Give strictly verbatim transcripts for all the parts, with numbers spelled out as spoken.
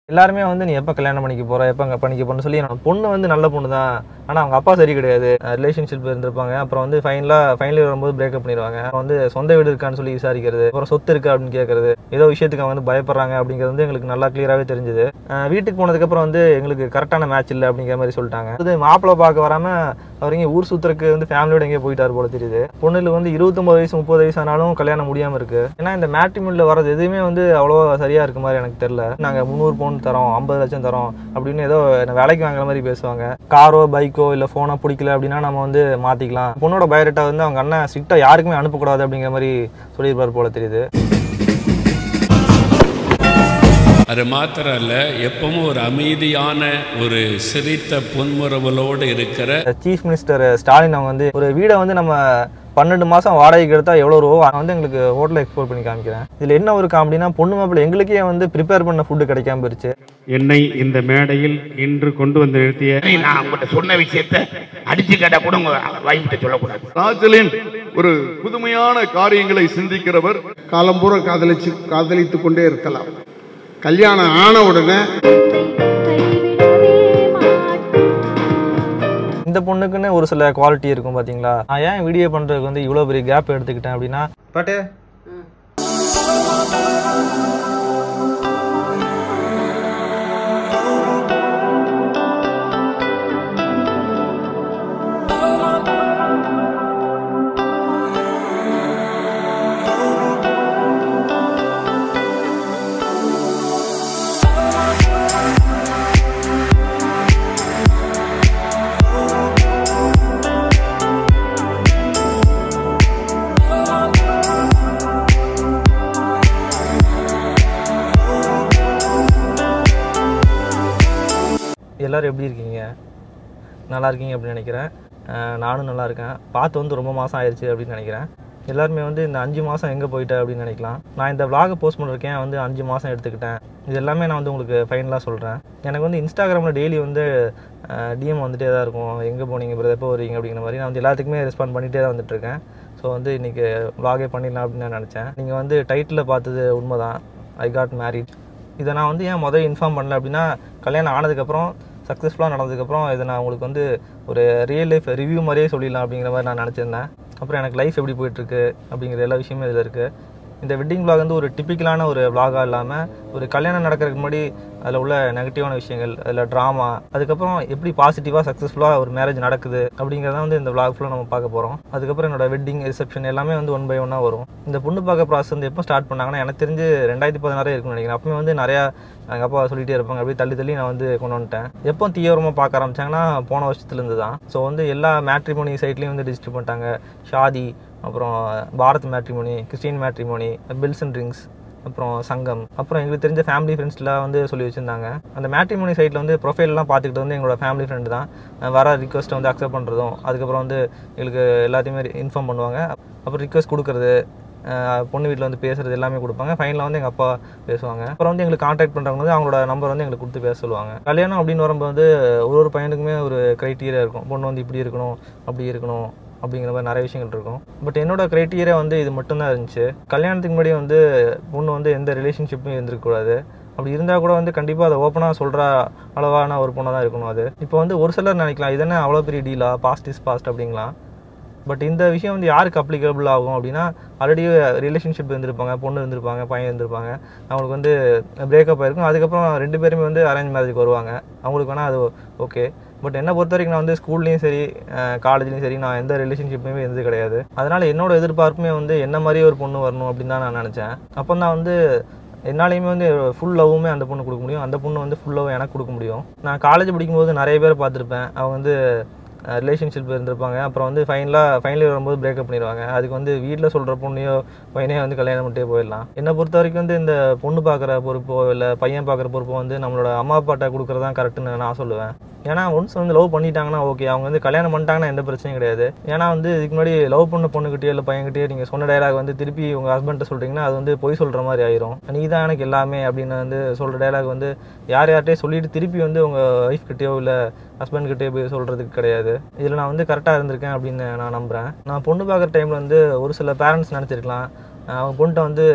எல்லாருமே வந்து நீ எப்போ கல்யாணம் பண்ணிக்க போகிற எப்போ பண்ணிக்க போறன்னு சொல்லி பொண்ணு வந்து நல்ல பொண்ணு தான், ஆனால் அவங்க அப்பா சரி கிடையாது, ரிலேஷன்ஷிப் இருந்திருப்பாங்க, அப்புறம் வந்து ஃபைனலாக ஃபைனலி வரும்போது பிரேக்கப் பண்ணிடுவாங்க. அப்புறம் வந்து சொந்த வீடு இருக்கான்னு சொல்லி விசாரிக்கிறது, அப்புறம் சொத்து இருக்கா அப்படின்னு கேட்கறது, ஏதோ விஷயத்துக்கு அவங்க வந்து பயப்படுறாங்க அப்படிங்கிறது வந்து எங்களுக்கு நல்லா கிளியராகவே தெரிஞ்சுது. வீட்டுக்கு போனதுக்கப்புறம் வந்து எங்களுக்கு கரெக்டான மேட்ச் இல்லை அப்படிங்கிற மாதிரி சொல்லிட்டாங்க. அது மாப்பிள்ளை பார்க்க வராமல் அவர் இங்கே ஊர் சுற்றுறதுக்கு வந்து ஃபேமிலியோட எங்கேயோ போயிட்டார் போல தெரியுது. பொண்ணுக்கு வந்து இருபத்தொம்பது வயசு முப்பது வயசு ஆனாலும் கல்யாணம் முடியாமல் இருக்கு. ஏன்னா இந்த மேட்ரிமோனியில் வரது எதுவுமே வந்து அவ்வளோ சரியாக இருக்க மாதிரி எனக்கு தெரியல. நாங்கள் முந்நூறு பவுன் தரோம், ஐம்பது லட்சம் தரோம் அப்படின்னு ஏதோ வேலைக்கு வாங்குற மாதிரி பேசுவாங்க. காரோ பைக்கோ இல்லை ஃபோனோ பிடிக்கல அப்படின்னா நம்ம வந்து மாற்றிக்கலாம். பொண்ணோட பயோடேட்டா வந்து அவங்க அண்ணன் ஸ்ட்ரிக்டாக யாருக்குமே அனுப்பக்கூடாது அப்படிங்கிற மாதிரி சொல்லியிருப்பார் போல தெரியுது. அது மாத்திரம் இல்ல, எப்பவும் ஒரு அமைதியான ஒரு சிரித்த பொன்முறவலோடு இருக்கிற சீஃப் மினிஸ்டர் ஸ்டாலின் அவங்க வந்து ஒரு வீடை வந்து நம்ம பன்னெண்டு மாதம் வாடகைக்கு எடுத்தால் எவ்வளோ ரூபா வந்து எங்களுக்கு ஹோட்டலில் எக்ஸ்போர்ட் பண்ணி காமிக்கிறேன். இதில் என்ன ஒரு காமெடினா பொண்ணு மாப்பிள்ளை எங்களுக்கே வந்து ப்ரிப்பேர் பண்ண ஃபுட்டு கிடைக்காம போயிருச்சு. என்னை இந்த மேடையில் இன்று கொண்டு வந்து நிறுத்திய நான் உங்கள்கிட்ட சொன்ன விஷயத்தை அடிச்சு கேட்டால் கூட உங்க வைஃப்ட்ட சொல்லக்கூடாது. ராஜலிண்ட் ஒரு புதுமையான காரியங்களை சிந்திக்கிறவர். காலம்பூரா காதலிச்சு காதலித்து கொண்டே இருக்கலாம். கல்யாணம் ஆன உடனே இந்த பொண்ணுக்குன்னு ஒரு சில குவாலிட்டி இருக்கும் பார்த்தீங்களா. நான் ஏன் வீடியோ பண்ணுறதுக்கு வந்து இவ்வளோ பெரிய கேப் எடுத்துக்கிட்டேன் அப்படின்னா, பாட்டு எல்லோரும் எப்படி இருக்கீங்க? நல்லா இருக்கீங்க அப்படின்னு நினைக்கிறேன். நானும் நல்லா இருக்கேன். பார்த்து வந்து ரொம்ப மாதம் ஆயிடுச்சு அப்படின்னு நினைக்கிறேன். எல்லாருமே வந்து இந்த அஞ்சு மாதம் எங்கே போயிட்டேன் அப்படின்னு நினைக்கலாம். நான் இந்த விளாகை போஸ்ட் பண்ணிருக்கேன் வந்து அஞ்சு மாதம் எடுத்துக்கிட்டேன். இது எல்லாமே நான் வந்து உங்களுக்கு ஃபைனலாக சொல்கிறேன். எனக்கு வந்து இன்ஸ்டாகிராமில் டெய்லி வந்து டிஎம் வந்துகிட்டே தான் இருக்கும், எங்கே போனீங்க பிரதர், எப்போ வருவீங்க அப்படிங்கிற மாதிரி. நான் வந்து எல்லாத்துக்குமே ரெஸ்பாண்ட் பண்ணிகிட்டே தான் வந்துட்டுருக்கேன். ஸோ வந்து இன்றைக்கி விளாகே பண்ணிடலாம் அப்படின்னு நான் நினச்சேன். நீங்கள் வந்து டைட்டில் பார்த்தது உண்மை தான், ஐ காட் மேரிட். இதை நான் வந்து ஏன் முதல்ல இன்ஃபார்ம் பண்ணல அப்படின்னா, கல்யாணம் ஆனதுக்கப்புறம் சக்ஸஸ்ஃபுல்லாக நடந்ததுக்கப்புறம் இதை நான் உங்களுக்கு வந்து ஒரு ரியல் லைஃப் ரிவ்யூ மாதிரியே சொல்லிடலாம் அப்படிங்கிற மாதிரி நான் நினச்சிருந்தேன். அப்புறம் எனக்கு லைஃப் எப்படி போயிட்டுருக்கு அப்படிங்கிற எல்லா விஷயமும் இதில் இருக்குது. இந்த வெட்டிங் விளாக் வந்து ஒரு டிப்பிக்கலான ஒரு விளாகாக இல்லாமல் ஒரு கல்யாணம் நடக்கிறதுக்கு முன்னாடி அதில் உள்ள நெகட்டிவான விஷயங்கள், அதில் ட்ராமா, அதுக்கப்புறம் எப்படி பாசிட்டிவாக சக்ஸஸ்ஃபுல்லாக ஒரு மேரேஜ் நடக்குது அப்படிங்கிறத வந்து இந்த விளாக் ஃபுல்லாக நம்ம பார்க்க போகிறோம். அதுக்கப்புறம் என்னோட வெட்டிங் ரிசப்ஷன் எல்லாமே வந்து ஒன் பை ஒன்னாக வரும். இந்த பொண்ணு பார்க்க ப்ராசஸ் வந்து எப்போ ஸ்டார்ட் பண்ணாங்கன்னா, எனக்கு தெரிஞ்சு ரெண்டாயிரத்தி பதினாறே இருக்குன்னு நினைக்கிறேன். அப்பவுமே வந்து நிறையா எங்கள் அப்பா சொல்லிகிட்டே இருப்பாங்க, அப்படியே தள்ளி தள்ளி நான் வந்து கொண்டு வந்துட்டேன். எப்போ தீவிரமாக பார்க்க ஆரம்பிச்சாங்கன்னா போன வருஷத்துலேருந்து தான். ஸோ வந்து எல்லா மேட்ரிமோனி சைட்லேயும் வந்து டிஸ்ட்ரிபியூட் பண்ணிட்டாங்க. ஷாதி, அப்புறம் பாரத் மேட்ரிமோனி, கிறிஸ்டின் மேட்ரிமோனி, பில்ஸ் அண்ட் ட்ரிங்க்ஸ், அப்புறம் சங்கம், அப்புறம் எங்களுக்கு தெரிஞ்ச ஃபேமிலி ஃப்ரெண்ட்ஸ்லாம் வந்து சொல்லி வச்சுருந்தாங்க. அந்த மேட்ரிமோனி சைட்டில் வந்து ப்ரொஃபைல்லாம் பார்த்துக்கிட்டு வந்து எங்களோட ஃபேமிலி ஃப்ரெண்டு தான் வர ரிக்வஸ்ட்டை வந்து அக்செப்ட் பண்ணுறதும், அதுக்கப்புறம் வந்து எங்களுக்கு எல்லாத்தையுமே இன்ஃபார்ம் பண்ணுவாங்க. அப்புறம் ரிக்வஸ்ட் கொடுக்குறது, பொண்ணு வீட்டில் வந்து பேசுகிறது எல்லாமே கொடுப்பாங்க. ஃபைனலாக வந்து எங்கள் அப்பா பேசுவாங்க. அப்புறம் வந்து எங்களுக்கு கான்டாக்ட் பண்ணுறவங்க வந்து அவங்களோட நம்பர் வந்து எங்களுக்கு கொடுத்து பேச சொல்லுவாங்க. கல்யாணம் அப்படின்னு வரும்போது ஒரு ஒரு பையனுக்குமே ஒரு க்ரைட்டீரியா இருக்கும். பொண்ணு வந்து இப்படி இருக்கணும், அப்படி இருக்கணும் அப்படிங்கிற மாதிரி நிறைய விஷயங்கள் இருக்கும். பட் என்னோட க்ரைட்டீரியா வந்து இது மட்டும்தான் இருந்துச்சு. கல்யாணத்துக்கு முன்னாடி வந்து பொண்ணு வந்து எந்த ரிலேஷன்ஷிப்பும் இருந்திருக்கக்கூடாது. அப்படி இருந்தால் கூட வந்து கண்டிப்பாக அதை ஓப்பனாக சொல்கிற அளவான ஒரு பொண்ணாக தான் இருக்கணும். அது இப்போ வந்து ஒரு சிலர் நினைக்கலாம், இது என்ன அவ்வளோ பெரிய டீலா, பாஸ்ட் இஸ் பாஸ்ட் அப்படிங்கலாம். பட் இந்த விஷயம் வந்து யாருக்கு அப்ளிகபிள் ஆகும் அப்படின்னா, ஆல்ரெடி ரிலேஷன்ஷிப் இருந்திருப்பாங்க, பொண்ணு இருந்திருப்பாங்க, பையன் இருந்திருப்பாங்க, அவங்களுக்கு வந்து பிரேக்கப் ஆகிருக்கும். அதுக்கப்புறம் ரெண்டு பேருமே வந்து அரேஞ்ச் மேரேஜுக்கு வருவாங்க. அவங்களுக்கு வேணால் அது ஓகே. பட் என்னை பொறுத்த வரைக்கும் நான் வந்து ஸ்கூல்லையும் சரி காலேஜ்லேயும் சரி நான் எந்த ரிலேஷன்ஷிப்புமே இருந்தது கிடையாது. அதனால் என்னோட எதிர்பார்ப்புமே வந்து என்ன மாதிரியே ஒரு பொண்ணு வரணும் அப்படின்னு தான் நான் நினச்சேன். அப்போ தான் வந்து என்னாலையுமே வந்து ஃபுல் லவ்வுமே அந்த பொண்ணு கொடுக்க முடியும், அந்த பொண்ணு வந்து ஃபுல் லவ் எனக்கு கொடுக்க முடியும். நான் காலேஜ் படிக்கும்போது நிறைய பேர் பார்த்துருப்பேன், அவங்க வந்து ரிலேஷன்ஷிப் இருந்திருப்பாங்க, அப்புறம் வந்து ஃபைனலாக ஃபைனலி வரும்போது பிரேக்கப் பண்ணிடுவாங்க. அதுக்கு வந்து வீட்டில் சொல்கிற பொண்ணையோ பையனையோ வந்து கல்யாணம் பண்ணிட்டே போயிடலாம். என்னை பொறுத்த வரைக்கும் வந்து இந்த பொண்ணு பார்க்குற பொறுப்போ இல்லை பையன் பார்க்குற பொறுப்போ வந்து நம்மளோட அம்மா அப்பாட்ட கொடுக்குறதான் கரெக்டுன்னு நான் சொல்லுவேன். ஏன்னா ஒன்ஸ் வந்து லவ் பண்ணிட்டாங்கன்னா ஓகே, அவங்க வந்து கல்யாணம் பண்ணிட்டாங்கன்னா எந்த பிரச்சனையும் கிடையாது. ஏன்னா வந்து இதுக்கு முன்னாடி லவ் பண்ண பொண்ணுக்கிட்டே இல்லை பையன்கிட்டே நீங்கள் சொன்ன டைலாக் வந்து திருப்பி உங்கள் ஹஸ்பண்ட்டை சொல்கிறீங்கன்னா அது வந்து பொய் சொல்கிற மாதிரி ஆயிரும். நீ தான் எனக்கு எல்லாமே அப்படின்னு வந்து சொல்கிற டைலாக் வந்து யார் யார்கிட்டே சொல்லிட்டு திருப்பி வந்து உங்கள் ஒய்ஃப் கிட்டேயோ இல்லை ஹஸ்பண்ட்கிட்டே போய் சொல்கிறதுக்கு கிடையாது. இதில் நான் வந்து கரெக்டாக இருந்திருக்கேன் அப்படின்னு நான் நம்புகிறேன். நான் பொண்ணு பார்க்குற டைமில் வந்து ஒரு சில பேரண்ட்ஸ் நினச்சிருக்கலாம், அவங்க பொண்ணுட்ட வந்து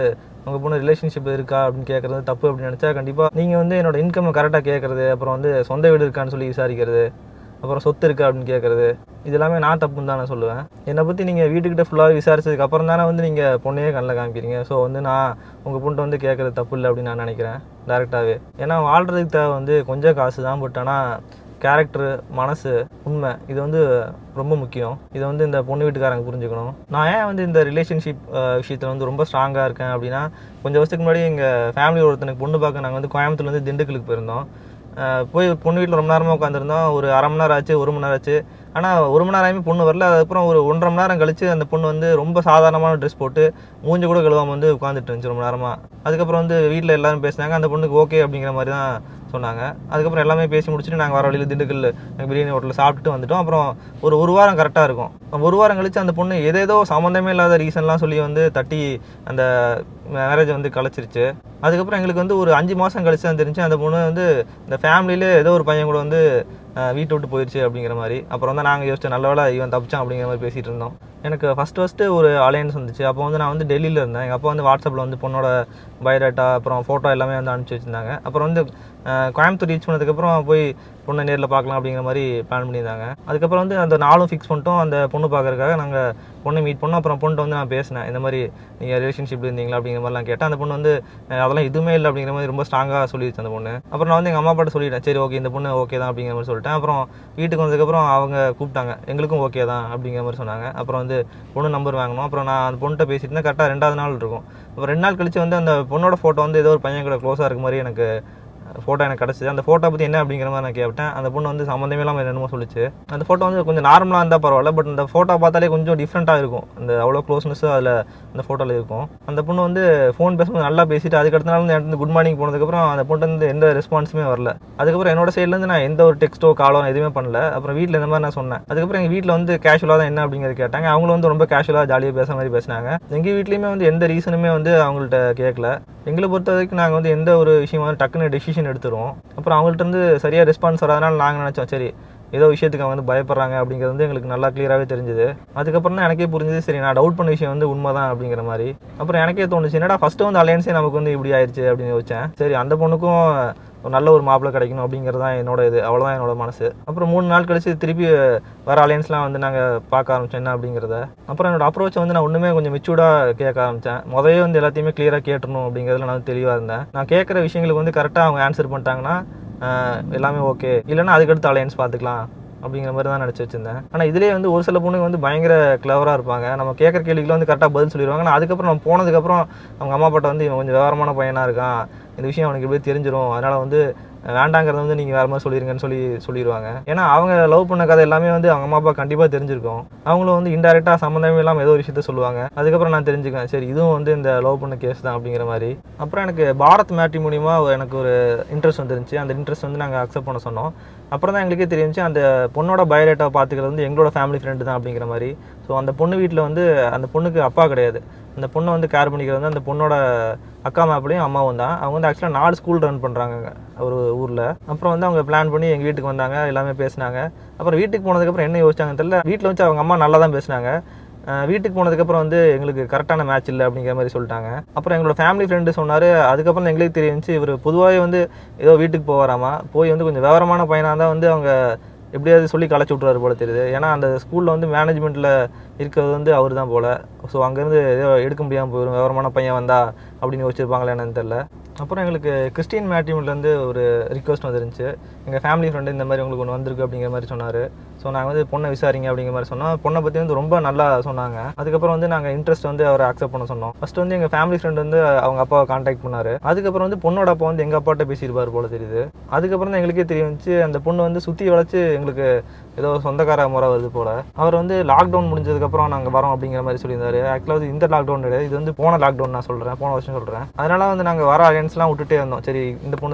உங்கள் பொண்ணு ரிலேஷன்ஷிப் இருக்கா அப்படின்னு கேட்குறது தப்பு அப்படின்னு நினச்சா கண்டிப்பாக நீங்கள் வந்து என்னோட இன்கம் கரெக்டாக கேட்குறது, அப்புறம் வந்து சொந்த வீடு இருக்கான்னு சொல்லி விசாரிக்கிறது, அப்புறம் சொத்து இருக்கா அப்படின்னு கேட்குறது, இது எல்லாமே நான் தப்புன்னு தான் நான் சொல்லுவேன். என்னை பற்றி நீங்கள் வீட்டுக்கிட்ட ஃபுல்லாக விசாரிச்சதுக்கு அப்புறம் தானே வந்து நீங்கள் பொண்ணையே கண்ணில் காமிக்கிறீங்க. ஸோ வந்து நான் உங்கள் பொண்ணு வந்து கேட்குறது தப்பு இல்லை அப்படின்னு நான் நினைக்கிறேன் டேரெக்டாகவே. ஏன்னா வாழ்கிறதுக்கு தேவை வந்து கொஞ்சம் காசு தான், பட் ஆனால் கேரக்டரு, மனசு, உண்மை இது வந்து ரொம்ப முக்கியம். இதை வந்து இந்த பொண்ணு வீட்டுக்காரங்க புரிஞ்சுக்கணும். நான் ஏன் வந்து இந்த ரிலேஷன்ஷிப் விஷயத்தில் வந்து ரொம்ப ஸ்ட்ராங்காக இருக்கேன் அப்படின்னா, கொஞ்சம் வருஷத்துக்கு முன்னாடி எங்கள் ஃபேமிலி ஒருத்தனுக்கு பொண்ணு பார்க்க நாங்கள் வந்து கோயம்புத்தூர்லேருந்து திண்டுக்கலுக்கு போயிருந்தோம். போய் பொண்ணு வீட்டில் ரொம்ப நேரமாக உட்காந்துருந்தோம். ஒரு அரை மணி நேரம் ஆச்சு, ஒரு மணி நேரம் ஆச்சு. ஆனால் ஒரு மணி நேரமே பொண்ணு வரல. அதுக்கப்புறம் ஒரு ஒன்றரை மணி நேரம் கழிச்சு அந்த பொண்ணு வந்து ரொம்ப சாதாரணமான ட்ரெஸ் போட்டு மூஞ்சி கூட கழுவாமல் வந்து உட்காந்துட்டு இருந்துச்சு ரொம்ப நேரமாக. அதுக்கப்புறம் வந்து வீட்டில் எல்லாரும் பேசினாங்க, அந்த பொண்ணுக்கு ஓகே அப்படிங்கிற மாதிரி தான் சொன்னாங்க. அதுக்கப்புறம் எல்லாமே பேசி முடிச்சுட்டு நாங்கள் வர வழியில் திண்டுக்கல் பிரியாணி ஹோட்டலில் சாப்பிட்டுட்டு வந்துட்டோம். அப்புறம் ஒரு ஒரு வாரம் கரெக்டாக இருக்கும். ஒரு வாரம் கழிச்சு அந்த பொண்ணு ஏதேதோ சம்மந்தமே இல்லாத ரீசன்லாம் சொல்லி வந்து தட்டி அந்த மேரேஜை வந்து கலைச்சிருச்சு. அதுக்கப்புறம் எங்களுக்கு வந்து ஒரு அஞ்சு மாதம் கழிச்சு தான் தெரிஞ்சு அந்த பொண்ணு வந்து இந்த ஃபேமிலியிலே ஏதோ ஒரு பையன் கூட வந்து வீட்டை விட்டு போயிடுச்சு அப்படிங்கிற மாதிரி. அப்புறம் தான் நாங்கள் யோசிச்சோம், நல்ல வேளை இவன் தப்பிச்சான் அப்படிங்கிற மாதிரி பேசிகிட்டு இருந்தோம். எனக்கு ஃபஸ்ட்டு ஃபஸ்ட்டு ஒரு அலையன்ஸ் வந்துச்சு. அப்போ வந்து நான் வந்து டெல்லியில் இருந்தேன். எங்கள் அப்பா வந்து வாட்ஸ்அப்பில் வந்து பொண்ணோட பயோடேட்டா அப்புறம் ஃபோட்டோ எல்லாமே வந்து அனுப்பிச்சி வச்சுருந்தாங்க. அப்புறம் வந்து கோயம்புத்தூர் ரீச் பண்ணதுக்கப்புறம் போய் பொண்ணை நேரில் பார்க்கலாம் அப்படிங்கிற மாதிரி பிளான் பண்ணியிருந்தாங்க. அதுக்கப்புறம் வந்து அந்த நாளும் ஃபிக்ஸ் பண்ணிட்டோம். அந்த பொண்ணு பார்க்கறதுக்காக நாங்கள் பொண்ணை மீட் பண்ணோம். அப்புறம் பொண்ணு வந்து நான் பேசினேன், இந்த மாதிரி நீங்கள் ரிலேஷன்ஷிப் இருந்தீங்களா அப்படிங்கிற மாதிரிலாம் கேட்டேன். அந்த பொண்ணு வந்து அதெல்லாம் எதுவுமே இல்லை அப்படிங்கிற மாதிரி ரொம்ப ஸ்ட்ராங்காக சொல்லிடுச்சு அந்த பொண்ணு. அப்புறம் நான் வந்து எங்கள் அம்மா அப்பாட்ட சொல்லிட்டேன், சரி ஓகே இந்த பொண்ணு ஓகே தான் அப்படிங்கிற மாதிரி சொல்லிட்டேன். அப்புறம் வீட்டுக்கு வந்ததுக்கப்புறம் அவங்க கூப்பிட்டாங்க, எங்களுக்கும் ஓகே தான் அப்படிங்கிற மாதிரி சொன்னாங்க. அப்புறம் வந்து பொண்ணு நம்பர் வாங்கணும். அப்புறம் நான் அந்த பொண்ணுகிட்ட பேசிட்டு இருந்தேன். கரெக்டாக ரெண்டாவது நாள் இருக்கும். அப்புறம் ரெண்டு நாள் கழிச்சு வந்து அந்த பொண்ணோட ஃபோட்டோ வந்து ஏதோ ஒரு பையன் கூட க்ளோஸாக இருக்க மாதிரி எனக்கு ஃபோட்டோ எனக்கு கிடச்சிது. அந்த ஃபோட்டோ பற்றி என்ன அப்படிங்கிற மாதிரி நான் கேட்டேன். அந்த பொண்ணு வந்து சம்மந்தமே இல்லாமல் என்னமோ சொல்லிச்சு. அந்த ஃபோட்டோ வந்து கொஞ்சம் நார்மலாக இருந்தால் பரவாயில்ல, பட் அந்த ஃபோட்டோ பார்த்தாலே கொஞ்சம் டிஃப்ரெண்ட்டாக இருக்கும். அந்த அவ்வளோ க்ளோஸ்னஸ்ஸு அதில் அந்த ஃபோட்டோவில் இருக்கும். அந்த பொண்ணு வந்து ஃபோன் பேசும்போது நல்லா பேசிட்டு அதுக்கடுத்த நாள் வந்து எனக்கு குட் மார்னிங் போனதுக்கப்புறம் அந்த பொண்ணு வந்து எந்த ரெஸ்பான்ஸுமே வரல. அதுக்கப்புறம் என்னோட சைட்லேருந்து நான் எந்த ஒரு டெக்ஸ்ட்டோ காலோ எதுவுமே பண்ணல. அப்புறம் வீட்டில் இந்த மாதிரி நான் சொன்னேன். அதுக்கப்புறம் எங்கள் வீட்டில் வந்து கேஷுவலாக தான் என்ன அப்படிங்கிறது கேட்டாங்க. அவங்களும் வந்து ரொம்ப கேஷுவலாக ஜாலியாக பேசுகிற மாதிரி பேசினாங்க. எங்கள் வீட்லேயுமே வந்து எந்த ரீசனுமே வந்து அவங்கள்ட்ட கேட்கல. எங்களை பொறுத்த வரைக்கும் நாங்கள் வந்து எந்த ஒரு விஷயமா டக்குன்னு டெசிஷன் எடுத்துருவோம். அப்புறம் அவங்கள்ட்ட இருந்து சரியாக ரெஸ்பான்ஸ் வராதனால நாங்கள் நினச்சோம், சரி ஏதோ விஷயத்துக்கு அவங்க வந்து பயப்படுறாங்க அப்படிங்கிறது வந்து எங்களுக்கு நல்லா கிளியராகவே தெரிஞ்சுது. அதுக்கப்புறம் தான் எனக்கே புரிஞ்சுது, சரி நான் டவுட் பண்ண விஷயம் வந்து உண்மை தான் அப்படிங்கிற மாதிரி. அப்புறம் எனக்கே தோணுச்சு, என்னடா ஃபஸ்ட்டு வந்து அலையன்ஸே நமக்கு வந்து இப்படி ஆயிடுச்சு அப்படின்னு யோசிச்சேன். சரி அந்த பொண்ணுக்கும் ஒரு நல்ல ஒரு மாப்பிள்ளை கிடைக்கணும் அப்படிங்கிறது தான் என்னோட இது, அவ்வளோதான் என்னோட மனசு. அப்புறம் மூணு நாள் கழிச்சு திருப்பி வர அலையன்ஸ்லாம் வந்து நாங்கள் பார்க்க ஆரம்பித்தோம் என்ன அப்படிங்கிறத. அப்புறம் என்னோட அப்ரோச்சை வந்து நான் ஒன்றுமே கொஞ்சம் மெச்சூர்டாக கேட்க ஆரம்பித்தேன். முதலே வந்து எல்லாத்தையுமே கிளியராக கேட்டணும் அப்படிங்கிறதுல நான் தெளிவாக இருந்தேன். நான் கேட்குற விஷயங்களுக்கு வந்து கரெக்டாக அவங்க ஆன்சர் பண்ணிட்டாங்கன்னா எல்லாமே ஓகே, இல்லைன்னா அதுக்கடுத்து அலையன்ஸ் பார்த்துக்கலாம் அப்படிங்கிற மாதிரி தான் நினச்சி வச்சிருந்தேன். ஆனால் இதிலே வந்து ஒரு சில பொண்ணுங்க வந்து பயங்கர கிளவராக இருப்பாங்க. நம்ம கேட்குற கேள்விகளை வந்து கரெக்டாக பதில் சொல்லிடுவாங்க. ஆனால் அதுக்கப்புறம் நம்ம போனதுக்கப்புறம் அவங்க அம்மா அப்பாட்ட வந்து இவன் கொஞ்சம் விவரமான பையனாக இருக்கான், இந்த விஷயம் அவனுக்கு எப்படி தெரிஞ்சிடும், அதனால் வந்து வேண்டாங்கிறத வந்து நீங்கள் வேறு மாதிரி சொல்லிடுங்கன்னு சொல்லி சொல்லிடுவாங்க. ஏன்னா அவங்க லவ் பண்ண கதை எல்லாமே வந்து அவங்க அம்மா அப்பா கண்டிப்பாக தெரிஞ்சிருக்கும். அவங்களும் வந்து இன்டெரக்டாக சம்மந்தமே இல்லாமல் ஏதோ ஒரு விஷயத்த சொல்லுவாங்க. அதுக்கப்புறம் நான் தெரிஞ்சுக்கேன், சரி இதுவும் வந்து இந்த லவ் பண்ண கேஸ் தான் அப்படிங்கிற மாதிரி. அப்புறம் எனக்கு பாரத் மேட்ரிமோனி எனக்கு ஒரு இன்ட்ரெஸ்ட் வந்துருந்துச்சு. அந்த இன்ட்ரெஸ்ட் வந்து நாங்கள் அக்செப்ட் பண்ண சொன்னோம். அப்புறம் தான் எங்களுக்கே தெரிஞ்சு அந்த பொண்ணோட பயோடேட்டாவை பார்த்துக்கிறது வந்து எங்களோட ஃபேமிலி ஃப்ரெண்டு தான் அப்படிங்கிற மாதிரி. ஸோ அந்த பொண்ணு வீட்டில் வந்து அந்த பொண்ணுக்கு அப்பா கிடையாது. அந்த பொண்ணை வந்து கேர் பண்ணிக்கிறது வந்து அந்த பொண்ணோட அக்கா மாப்பிளையும் அம்மாவும் தான். அவங்க வந்து ஆக்சுவலாக நாலு ஸ்கூல் ரன் பண்ணுறாங்க ஒரு ஊரில். அப்புறம் வந்து அவங்க பிளான் பண்ணி எங்கள் வீட்டுக்கு வந்தாங்க, எல்லாமே பேசினாங்க. அப்புறம் வீட்டுக்கு போனதுக்கப்புறம் என்ன யோசிச்சாங்கன்னு தெரியல, வீட்டில் வச்சு அவங்க அம்மா நல்லா தான் பேசினாங்க. வீட்டுக்கு போனதுக்கப்புறம் வந்து எங்களுக்கு கரெக்டான மேட்ச் இல்லை அப்படிங்கிற மாதிரி சொல்லிட்டாங்க. அப்புறம் எங்களோட ஃபேமிலி ஃப்ரெண்டு சொன்னார். அதுக்கப்புறம் எங்களுக்கு தெரிஞ்சு இவர் பொதுவாகவே வந்து ஏதோ வீட்டுக்கு போகிறாமா, போய் வந்து கொஞ்சம் விவரமான பையனாக தான் வந்து அவங்க எப்படியாவது சொல்லி களைச்சி விட்றாரு போல தெரியுது. ஏன்னா அந்த ஸ்கூலில் வந்து மேனேஜ்மெண்ட்டில் இருக்கிறது வந்து அவர் தான் போல். ஸோ அங்கேருந்து ஏதோ எடுக்க முடியாமல் போயிடும், விவரமான பையன் வந்தா அப்படின்னு யோசிச்சிருப்பாங்களே என்னன்னு தெரில. அப்புறம் எங்களுக்கு கிறிஸ்டின் மேட்ரிமோனிலேருந்து ஒரு ரிக்வஸ்ட் வந்துருந்துச்சு. எங்கள் ஃபேமிலி ஃப்ரெண்டு இந்த மாதிரி உங்களுக்கு ஒன்று வந்திருக்கு அப்படிங்கிற மாதிரி சொன்னார். ஸோ நாங்கள் வந்து பொண்ணை விசாரிங்க அப்படிங்கிற மாதிரி சொன்னோம். பொண்ணை பற்றி வந்து ரொம்ப நல்லா சொன்னாங்க. அதுக்கப்புறம் வந்து நாங்கள் இன்ட்ரெஸ்ட் வந்து அவரை அக்செப்ட் பண்ண சொன்னோம். ஃபஸ்ட்டு வந்து எங்கள் ஃபேமிலி ஃப்ரெண்டு வந்து அவங்க அப்பாவை கான்டாக்ட் பண்ணார். அதுக்கப்புறம் வந்து பொண்ணோட அப்பா வந்து எங்கள் அப்பாட்ட பேசியிருப்பார் போல தெரியுது. அதுக்கப்புறம் தான் எங்களுக்கே தெரிஞ்சிச்சு அந்த பொண்ணு வந்து சுற்றி வளைச்சு எங்களுக்கு ஏதோ சொந்தக்கார முறை வருது போல். அவர் வந்து லாக்டவுன் முடிஞ்சதுக்கப்புறம் நாங்கள் வரோம் அப்படிங்கிற மாதிரி சொல்லியிருந்தாரு. ஆக்சுவலாக வந்து இந்த லாக்டவுன் இது வந்து போன லாக்டவுன் நான் சொல்கிறேன், போன வருஷம் சொல்கிறேன். அதனால வந்து நாங்கள் வர அலையன்ஸ்லாம் விட்டுட்டே இருந்தோம். சரி இந்த பொண்ணு தான்